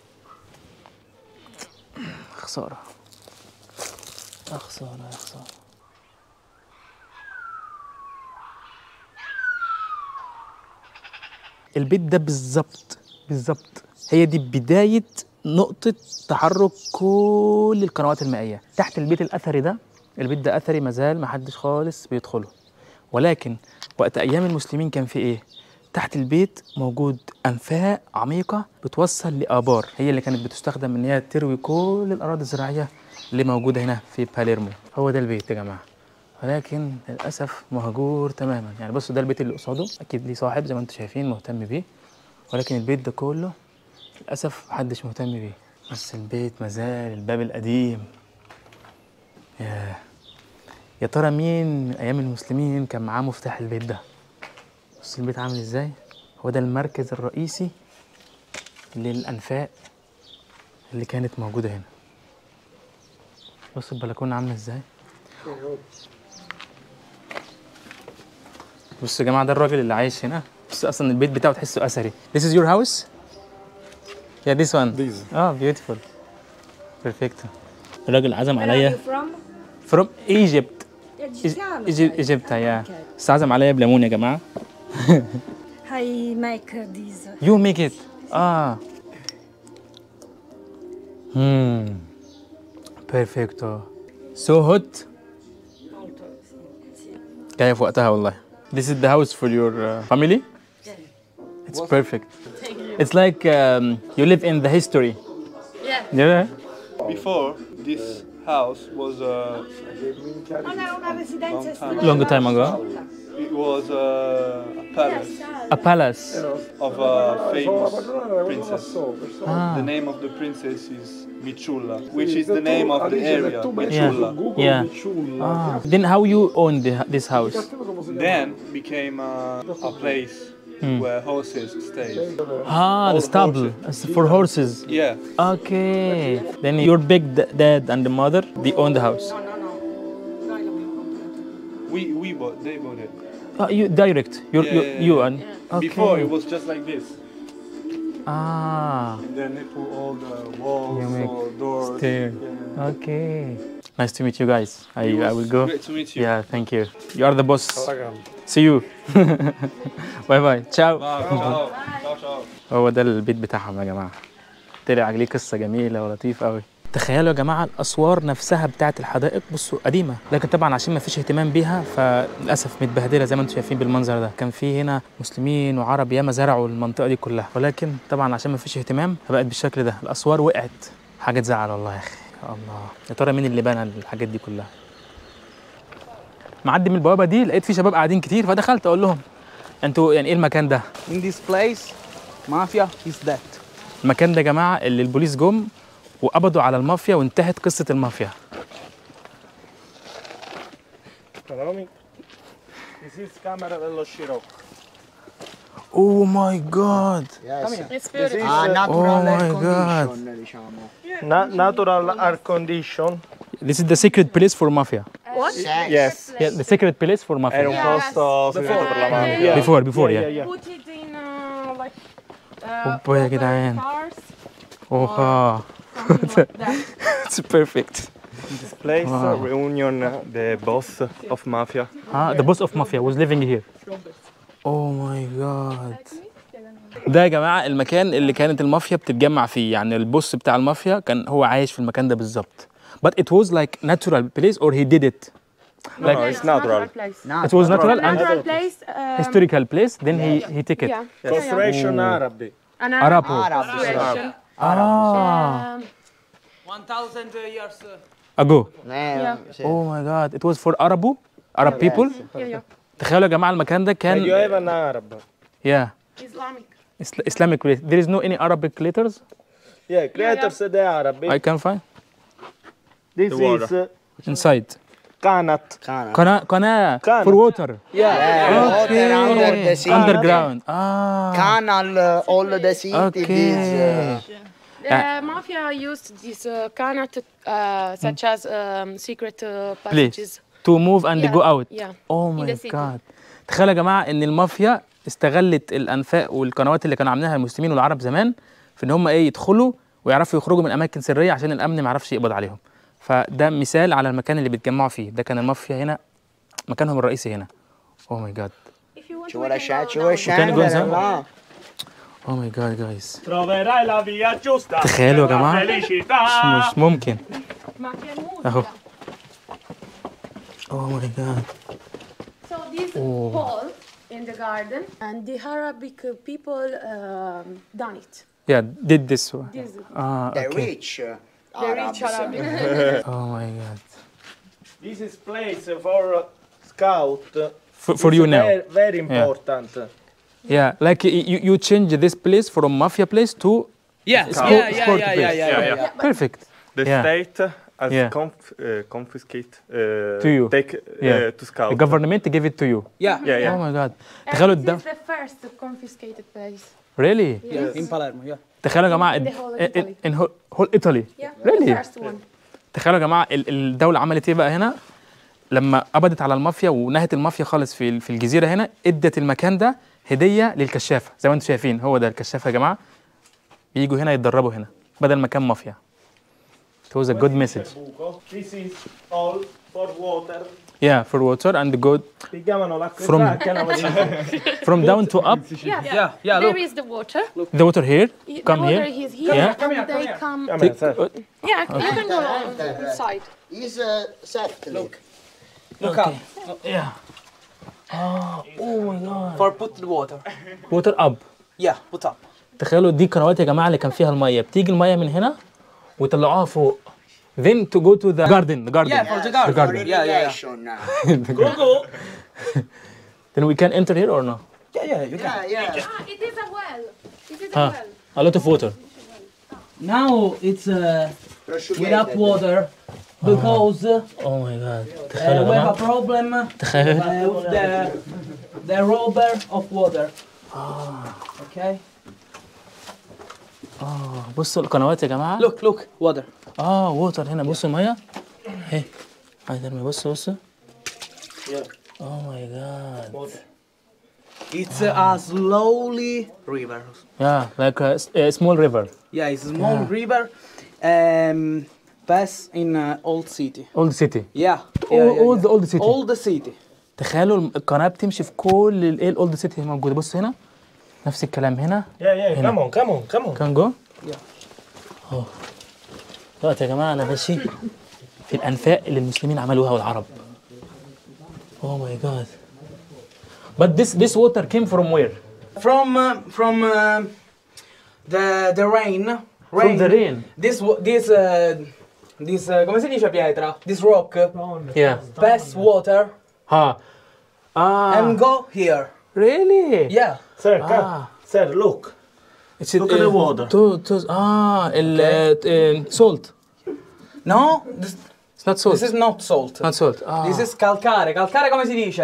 خساره خساره يا خساره. البيت ده بالظبط هي دي بداية نقطة تحرك كل القنوات المائية. تحت البيت الأثري ده، البيت ده أثري مازال محدش خالص بيدخله، ولكن وقت أيام المسلمين كان في إيه؟ تحت البيت موجود أنفاق عميقة بتوصل لآبار، هي اللي كانت بتستخدم إن هي تروي كل الأراضي الزراعية اللي موجودة هنا في باليرمو. هو ده البيت يا جماعة، ولكن للأسف مهجور تماما. يعني بصوا ده البيت اللي قصاده، أكيد ليه صاحب زي ما انتم شايفين مهتم بيه، ولكن البيت ده كله للأسف محدش مهتم بيه. بس البيت مازال الباب القديم. يا ترى مين من أيام المسلمين كان معاه مفتاح البيت ده؟ بص البيت عامل ازاي؟ هو ده المركز الرئيسي للأنفاق اللي كانت موجودة هنا. بص البلكونة عاملة ازاي؟ بصوا يا جماعة ده الراجل اللي عايش هنا. بصوا أصلا البيت بتاعه تحسه أثري. This is your house? Yeah, this one. This. Oh, beautiful. Perfect. الراجل عزم عليا. From Egypt. Egypt, yeah. بس عزم عليا بليمون يا جماعة. I make this. You make it. Perfecto. So hot. جاية في وقتها والله. This is the house for your family? It's perfect. It's like you live in the history. Yeah. Before, this house was long time ago. It was a palace. A palace of a famous princess. The name of the princess is Michulla, which is the name of the area. Michulla. Yeah. Then how you own this house? Then became a place where horses stay. The stable for horses. Yeah. Okay. Then your big dad and the mother, they own the house. They bought it. You direct. You and. Okay. Before it was just like this. And then they put all the walls, all doors. Stair. Yeah. Okay. Nice to meet you guys. I will go. Great to meet you. Yeah, thank you. You are the boss. See you. باي باي. تشاو. هو ده البيت بتاعهم يا جماعة. طلع عليه قصة جميلة ولطيفة قوي. تخيلوا يا جماعة الأسوار نفسها بتاعت الحدائق بصوا قديمة، لكن طبعا عشان ما فيش اهتمام بيها فللأسف متبهدلة زي ما انتم شايفين بالمنظر ده. كان في هنا مسلمين وعرب ياما زرعوا المنطقة دي كلها، ولكن طبعا عشان ما فيش اهتمام فبقت بالشكل ده. الأسوار وقعت، حاجة تزعل والله يا أخي. يا الله، يا ترى مين اللي بنى الحاجات دي كلها؟ معدي من البوابة دي لقيت في شباب قاعدين كتير، فدخلت أقول لهم انتوا يعني ايه المكان ده؟ In this place, mafia is that. المكان ده يا جماعة اللي البوليس جم وقبضوا على المافيا وانتهت قصة المافيا. This is Camera dello Scirocco. Oh my God! It's beautiful. Oh my God! Natural air condition. This is the secret place for mafia. What? Yes. Yeah, the secret place for mafia. Era un posto segreto per la mafia. Before, yeah. Put it in like Oh يا جدعان. cars. Oh, it's perfect. This place, reunion, the boss of mafia. The boss of mafia was living here. Oh my God. ده يا جماعة المكان اللي كانت المافيا بتتجمع فيه، يعني البوس بتاع المافيا كان هو عايش في المكان ده بالظبط. But it was like natural place or he did it? No, it's natural. It was natural and place. historical place. Then he took it. Yeah. Construction Arabi. Arab. 1000 years ago. Yeah. Oh my God. It was for Arab people. Yeah. تخيلوا يا جماعة المكان ده كان. Medieval Arab. Yeah. Islamic place. There is no any Arabic letters. Yeah, creators they Arabic. I can find. This is inside. قناة for water. Water under the sea. Underground. Canal, all the city. The mafia used this canal such as secret passages. To move and go out. Yeah. Oh my God. تخيلوا يا جماعة إن المافيا استغلت الأنفاق والقنوات اللي كانوا عاملينها المسلمين والعرب زمان في إن هم يدخلوا ويعرفوا يخرجوا من أماكن سرية عشان الأمن ما يعرفش يقبض عليهم. فده مثال على المكان اللي بيتجمعوا فيه. ده كان المافيا هنا مكانهم الرئيسي هنا. Oh my God. Oh my God guys. تخيلوا يا جماعة مش ممكن. أهو. Oh my God. So this hall in the garden, and the Arabic people done it. Yeah, did this one. The rich Arabic. Oh my God. This is place for scout. For you now. Very important. Yeah, like you change this place from mafia place to sport place. Yeah. Perfect. The state has confiscate to you. Take to scout. The government gave it to you. Yeah. Oh my God. And this is the first confiscated place. Really? Yes. In Palermo, yeah. تخيلوا يا جماعة in whole Italy. Really? The first one. تخيلوا يا جماعة الدولة عملت ايه بقى هنا؟ لما قبضت على المافيا ونهت المافيا خالص في الجزيرة هنا، ادت المكان ده هدية للكشافة. زي ما انتم شايفين هو ده الكشافة يا جماعة. بييجوا هنا يتدربوا هنا بدل ما كان مافيا. It was a good message. This is all for water. Yeah, for water and good from down to up. Yeah. There is the water. The water here. Come here. The water is here. Yeah. And they come. Yeah, you can go inside. Is soft. Look up. Yeah. Oh my God. For put the water. Water up. Yeah, put up. تخيلوا دي قنوات يا جماعة اللي كان فيها المية. بتيجي المية من هنا ويطلعوها فوق. Then to go to the garden. Yeah, for the garden. Yeah. Go. Then we can enter here or no? Yeah, you can. It is a well. It is a well. A lot of water. Now it's without water because oh my God. we have a problem with the robber of water. Okay. بصوا القنوات يا جماعة. Look, water. ووتر هنا. بصوا المية. هي. عايز ارمي. بصوا. Oh my God. It's a slowly river. Yeah, like a small river. Yeah, it's a small river. Pass in old city. Old city. Yeah. Old city. Old city. تخيلوا القناة بتمشي في كل الاولد سيتي موجودة. بص هنا نفس الكلام هنا. Yeah. Come on. Can go. Yeah. دلوقتي يا جماعة أنا ماشي في الأنفاق اللي المسلمين عملوها والعرب. Oh my God. But this water came from where? From the rain. From the rain. This come si dice pietra? This rock. Yeah. Pass water. And go here. Really? Yeah. Sir, look. Look at the water. Salt. No, it's not salt. This is not salt. Not salt. This is calcare. Calcare come si dice?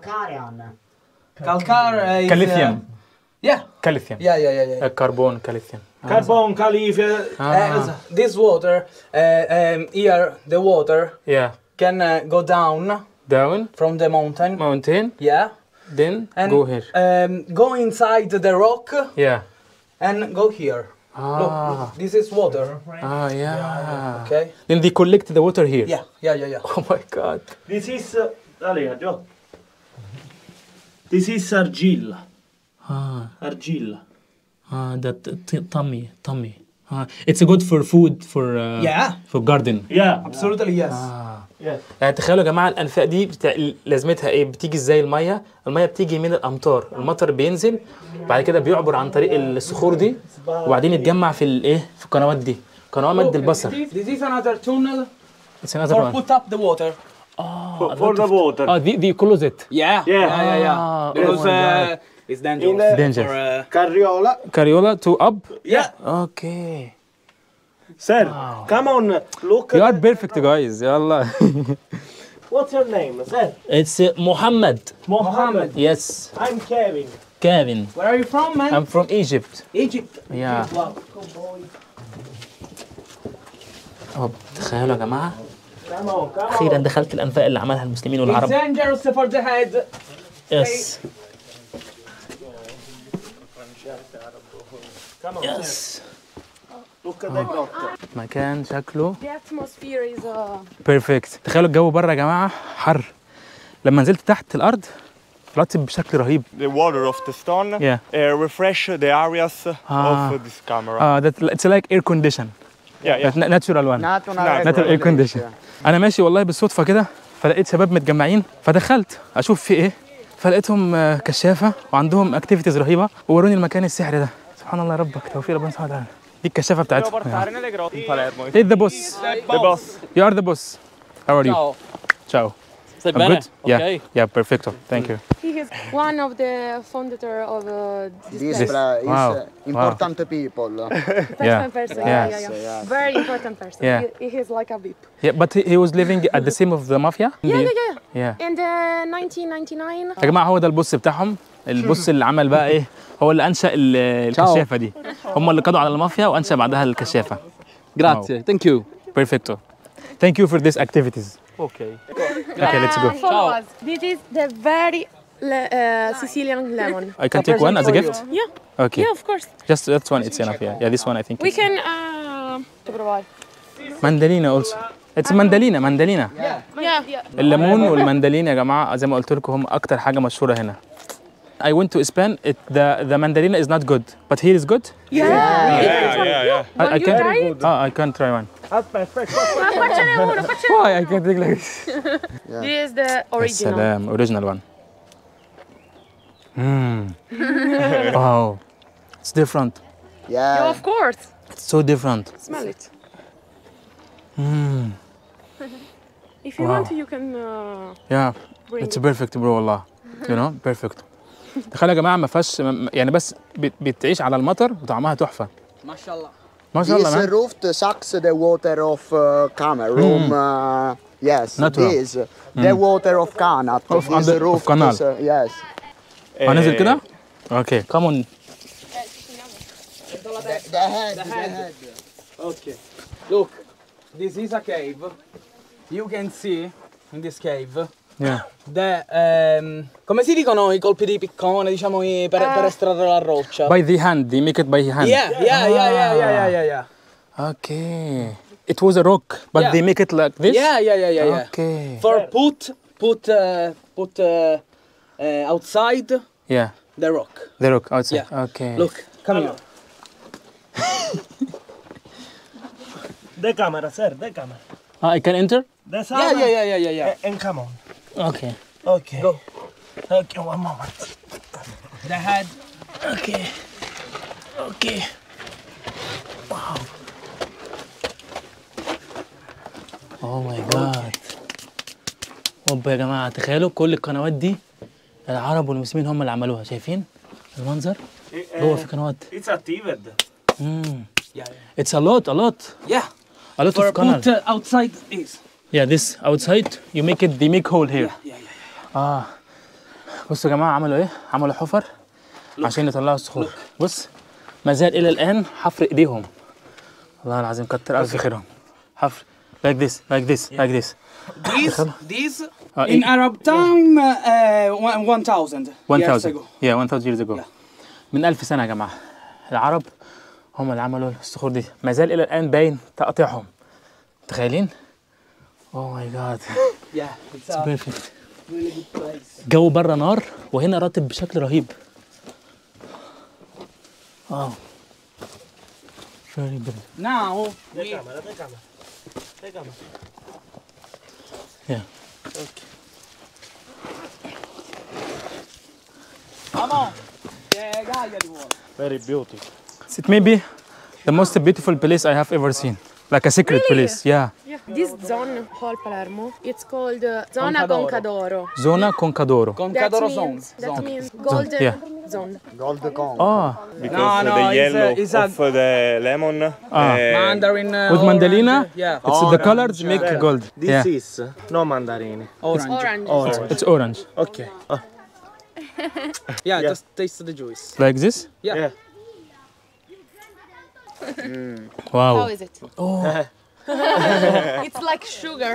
Calcare is Calcium. Yeah. Calcium. Yeah. Carbon, calcium. Carbon, calcium. This water, here the water can go down from the mountain. Yeah. Then go here. Go inside the rock. Yeah. And go here. Look, this is water. Yeah. Okay. Then they collect the water here. Yeah. Oh my God. This is This is argilla. Argilla. That tummy. It's good for food for garden. Yeah. Absolutely yes. يعني تخيلوا يا جماعة الأنفاق دي لازمتها إيه؟ بتيجي إزاي المية؟ المية بتيجي من الأمطار، المطر بينزل بعد كده بيعبر عن طريق الصخور دي وبعدين يتجمع في الإيه؟ في القنوات دي، قنوات مد البصر. This is another tunnel. It's another one. Put up the water. For the water. They close it. Yeah. Because it's dangerous. Carriola to up. Yeah. Okay. Sir, come on, look. You are perfect guys. يلا. What's your name, sir? It's Muhammad. Mohammed. Yes. I'm Kevin. Kevin. Where are you from, man? I'm from Egypt. Egypt. Yeah. Wow. Good boy. تخيلوا يا جماعة Come on, come on. أخيرا دخلت الأنفاق اللي عملها المسلمين It's والعرب. dangerous for the head. Yes. Come on, Yes. sir. Look at the grotto. مكان شكله The atmosphere is بيرفكت. تخيلوا الجو بره يا جماعة حر. لما نزلت تحت الأرض رطب بشكل رهيب. The water of the stone refresh the areas of this camera. It's like air condition. Natural one. Natural air condition. أنا ماشي والله بالصدفة كده فلقيت شباب متجمعين فدخلت أشوف في إيه فلقيتهم كشافة وعندهم اكتيفيتيز رهيبة ووروني المكان السحري ده. سبحان الله ربك توفيق ربنا سبحانه وتعالى. دي الكشافة بتاعتهم. It's the boss. The boss. You are the boss. How are you? Ciao. I'm good? Okay. Yeah, perfecto. Thank you. he is one of the founder of this This place. is important people. Important person. Yeah. Very important person. Yeah. He is like a VIP. Yeah, but he was living at the same of the mafia? Yeah. In 1999. يا جماعة هو ده البوس بتاعهم. البوس اللي عمل بقى إيه؟ هو اللي أنشأ الكشافة دي. هم اللي قضوا على المافيا وأنشأ بعدها الكشافة. Grazie. Thank you. Perfecto. Thank you for these activities. Okay. Okay, let's go. Follow us. This is the very Sicilian lemon. I can take one as a gift? Yeah. Okay. Yeah, of course. Just that one, it's enough. Yeah, this one I think. We can provide. Mandalina also. It's mandalina. Yeah. الليمون والمندلين يا جماعة زي ما قلت لكم هم أكتر حاجة مشهورة هنا. I went to Spain. The mandarina is not good, but here is good. Yeah. I can. I can try one. Why I can't take like this? This is the original. Salam, original one. Wow, it's different. Yeah, of course. It's so different. Smell it. If you want, you can. Yeah, it's perfect, bro. والله. You know, perfect. تخيلوا يا جماعة ما فيهاش يعني بس بتعيش على المطر وطعمها تحفة. ما شاء الله. ما شاء الله. This roof sucks the water of Cameroon. Yes. Natural. This the water of Canat. Of the roof. Canal. Yes. هننزل كده؟ Okay. Come on. The head. Okay. Look, this is a cave. You can see in this cave. Yeah. Come si dicono i colpi di piccone, diciamo, per estrarre la roccia? By the hand, they make it by hand. Yeah. Okay. It was a rock, but they make it like this? Yeah. Okay. For put outside the rock. The rock outside. Yeah. Okay. Look, come here. The camera, sir, the camera. I can enter? Yeah. And come on. Okay. Okay. Go. Okay, one moment. The head. Okay. Wow. Oh my God. يا جماعة تخيلوا كل القنوات دي العرب والمسلمين هم اللي عملوها. شايفين المنظر؟ جوه في قنوات. It's activated. It's a lot. Yeah. A lot of canal. Put outside this. Yeah, this outside you make it. They make hole here. Yeah. بصوا يا جماعة عملوا إيه؟ عملوا حفر عشان يطلعوا الصخور. بص ما زال إلى الآن حفر إيديهم. والله العظيم كتر ألف خيرهم. حفر like this. This in Arab time 1000 years ago. Yeah, 1000 years ago. من 1000 سنة يا جماعة. العرب هم اللي عملوا الصخور دي. ما زال إلى الآن باين تقطيعهم. متخيلين؟ Oh my God. Yeah, it's perfect. Really good place. جو بره نار وهنا رطب بشكل رهيب. Wow. Very good. Now The camera. Yeah. Okay. Come on. Very beautiful. It may be the most beautiful place I have ever seen. Like a secret place. Yeah. This zone, whole Palermo, it's called Zona Concadoro. Zona Concadoro. Concadoro zone. That means golden Yeah. zone. Gold con. Oh. Because No, the it's yellow it's a- of the lemon. Mandarin. With mandolina, Yeah. it's the colors make gold. This Yeah. is no mandarini. Orange. Orange. It's orange. Okay. Yeah, just taste the juice. Like this? Yeah. Wow. How is it? Oh. It's like sugar.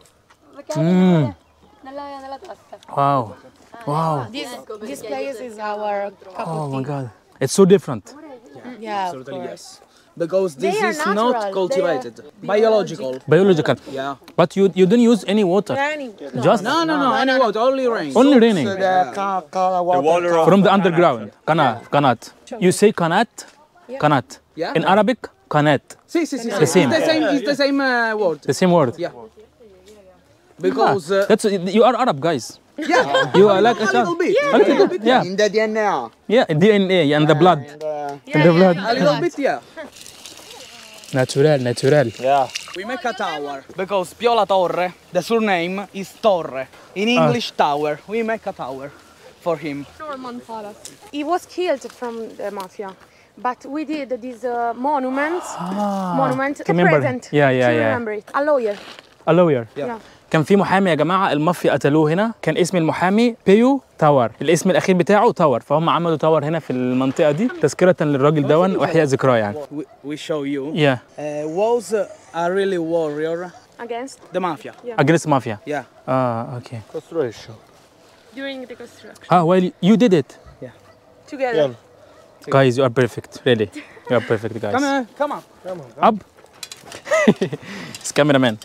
Wow. Wow. This place is our cup Oh of my tea. God. It's so different. Yeah, of Certainly course. yes. Because this They are is natural, not they cultivated. are Biological. Biological. Yeah. But you don't use any water. Just No, any water, only rain. only raining. The water of From the underground. Qanat. You say qanat? Qanat. Yeah. In Arabic, qanat. Sì. The same. It's the same word. The same word. Yeah. Because That's you are Arab guys. yeah. You are like A little bit. A little bit. Yeah. In the DNA. Yeah. DNA and the blood. In the blood. A little bit, yeah. Natural. yeah. We make a tower because Piola Torre, the surname is Torre. In English, tower. We make a tower for him. Norman Palace. He was killed from the mafia, but we did these monuments. Monument. The remember. present. Yeah. To remember it. A lawyer. A lawyer. Yeah. كان في محامي يا جماعه المافيا قتلوه هنا، كان اسم المحامي بيو تاور، الاسم الاخير بتاعه تاور، فهم عملوا تاور هنا في المنطقه دي تذكره للراجل دون واحياء ذكراه يعني. We show you. Yeah. Was a really warrior Against? the mafia. Against mafia. Yeah. Okay. Costruisci. During the construction. Well you did it. Together. Guys, you are perfect. Really. You are perfect guys. Come on. Up. It's cameraman.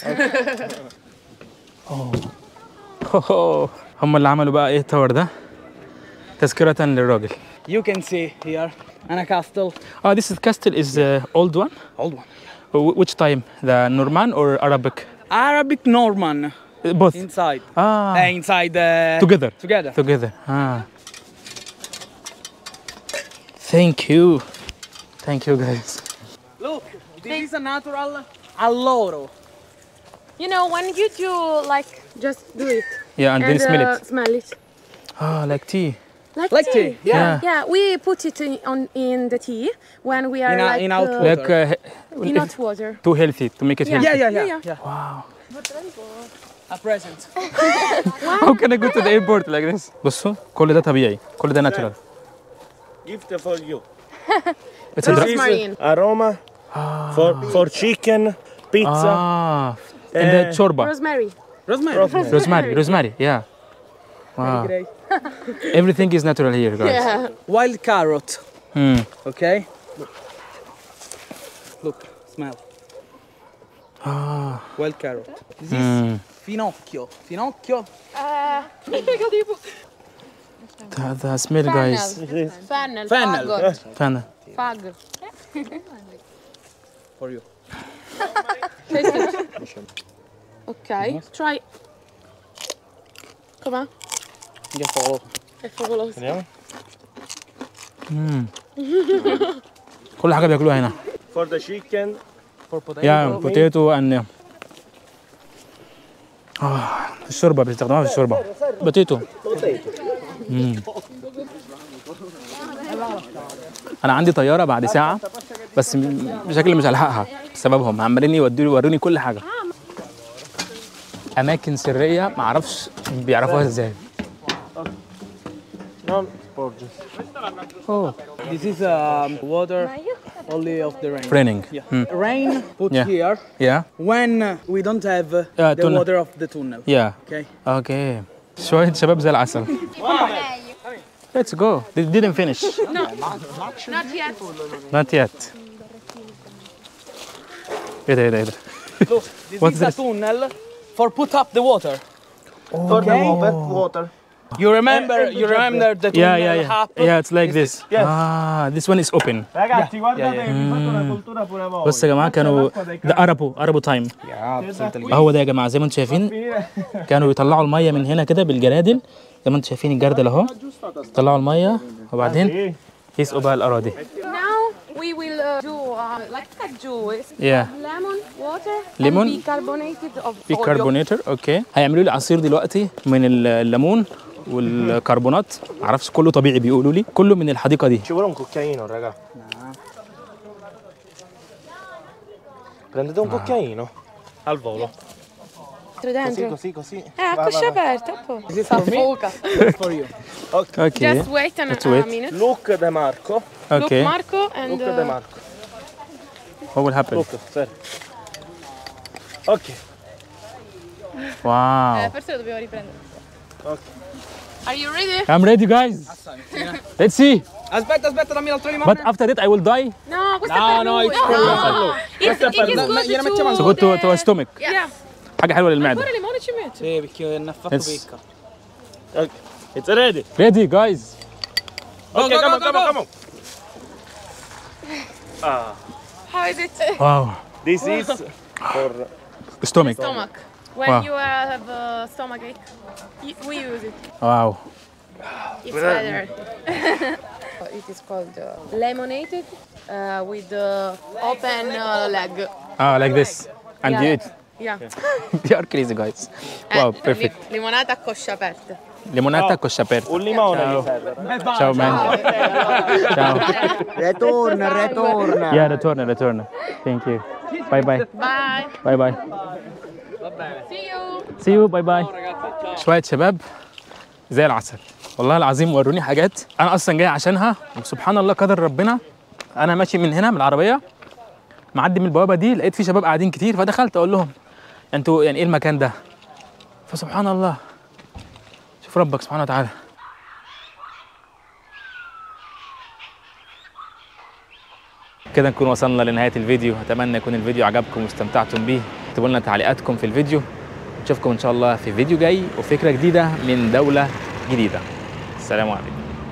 هم اللي عملوا بقى ايه التاور ده تذكرة للراجل. You can see here a castle. This is castle is old one. Old one. Which time? The Norman or Arabic? Arabic Norman. Both. Inside. Inside. Together. Together. Thank you guys. Look, this is a natural alloro. You know, when you do like, just do it. Yeah, and then smell it. Like tea. Like tea. Yeah. We put it in the tea when we are in hot water. Like in hot water. Too healthy to make it healthy. Yeah. Wow. A present. How can I go to the airport like this? بصوا كل ده طبيعي، كل ده natural. Gift for you. It's a Rosemary. Aroma for chicken, pizza. And the chorba. Rosemary. Yeah. Wow. Everything is natural here, guys. Yeah. Wild carrot. Okay. Look, smell. Wild carrot. This is finocchio. Finocchio. The smell, guys. Fennel. Fag. For you. Okay, try. Com'è? È favoloso. كل حاجة بياكلوها هنا. For the chicken. For potato. Yeah, potato and الشوربة بيستخدموها في الشوربة. بوتيتو. أنا عندي طيارة بعد ساعة بس بشكل مش هلحقها بسببهم، عمالين يوروني كل حاجة. أماكن سرية معرفش بيعرفوها إزاي. This is water only of the rain. Raining. Rain put here. Yeah. When we don't have the water of the tunnel. Yeah. Okay. Okay. شوية شباب زي العسل. Let's go. They didn't finish. No, not yet. Not yet. ايه ده؟ Look, this is a tunnel for put up the water. For the wet water. You remember the tunnel happened? Yeah, it's like this. This one is open. Ragazzi, guardate, vi fatto una cultura pure voi. بصوا يا جماعة كانوا ده أرابو تايم. هو ده يا جماعة زي ما انتم شايفين كانوا يطلعوا المية من هنا كده بالجرادل زي ما انتم شايفين الجردل اهو، يطلعوا المية وبعدين يسقوا بقى الأراضي. Now we will do like caju. Yeah. Lemon water. Lemon. And bicarbonated of oil. Bicarbonated. اوكي. هيعملوا لي عصير دلوقتي من الليمون والكربونات. معرفش كله طبيعي بيقولوا لي. كله من الحديقة دي. Ci vuole un cucchiaino, raga. Prendete un cucchiaino al volo. Dentro. Così. A coscia aperta, poi. Soffoca. For you. Okay. Just wait a minute. Luke De Marco. Okay. Luke Marco and Luke De Marco. What will happen? Luke, sir. Okay. Wow. Forse lo dobbiamo riprendere. Okay. Are you ready? I'm ready, guys. Let's see. Aspetta, dammi l'altro limone. But after that I will die. No, questo è per lui. it's per lui. It is good So good to a stomach. Yeah. حاجة حلوة للمعدة. Ancora limone ci metti? Sì, perché ne ha fatto picca. Okay. It's ready. Ready, guys. Okay, come on. How is it? Wow. This is for Stomach. Stomach. When Wow. you have stomach ache, we use it. Wow. It's better. It is called lemonade with open leg. Ah, like this. And Yeah. you eat. Yeah. You are crazy, guys. Wow, perfect. Limonata a coscia aperta. Limonata a coscia aperta. un limone Ciao. mi serve. Ciao, man. Ciao. Retorna. Yeah, return. Thank you. Bye. Bye. Bye. See you. Bye. شوية شباب زي العسل. والله العظيم وروني حاجات أنا أصلا جاي عشانها وسبحان الله قدر ربنا. أنا ماشي من هنا من العربية معدي من البوابة دي لقيت في شباب قاعدين كتير فدخلت أقول لهم أنتوا يعني إيه المكان ده؟ فسبحان الله شوف ربك سبحانه وتعالى. كده نكون وصلنا لنهاية الفيديو. أتمنى يكون الفيديو عجبكم واستمتعتم بيه. اكتبوا لنا تعليقاتكم في الفيديو. نشوفكم إن شاء الله في فيديو جاي وفكرة جديدة من دولة جديدة. السلام عليكم.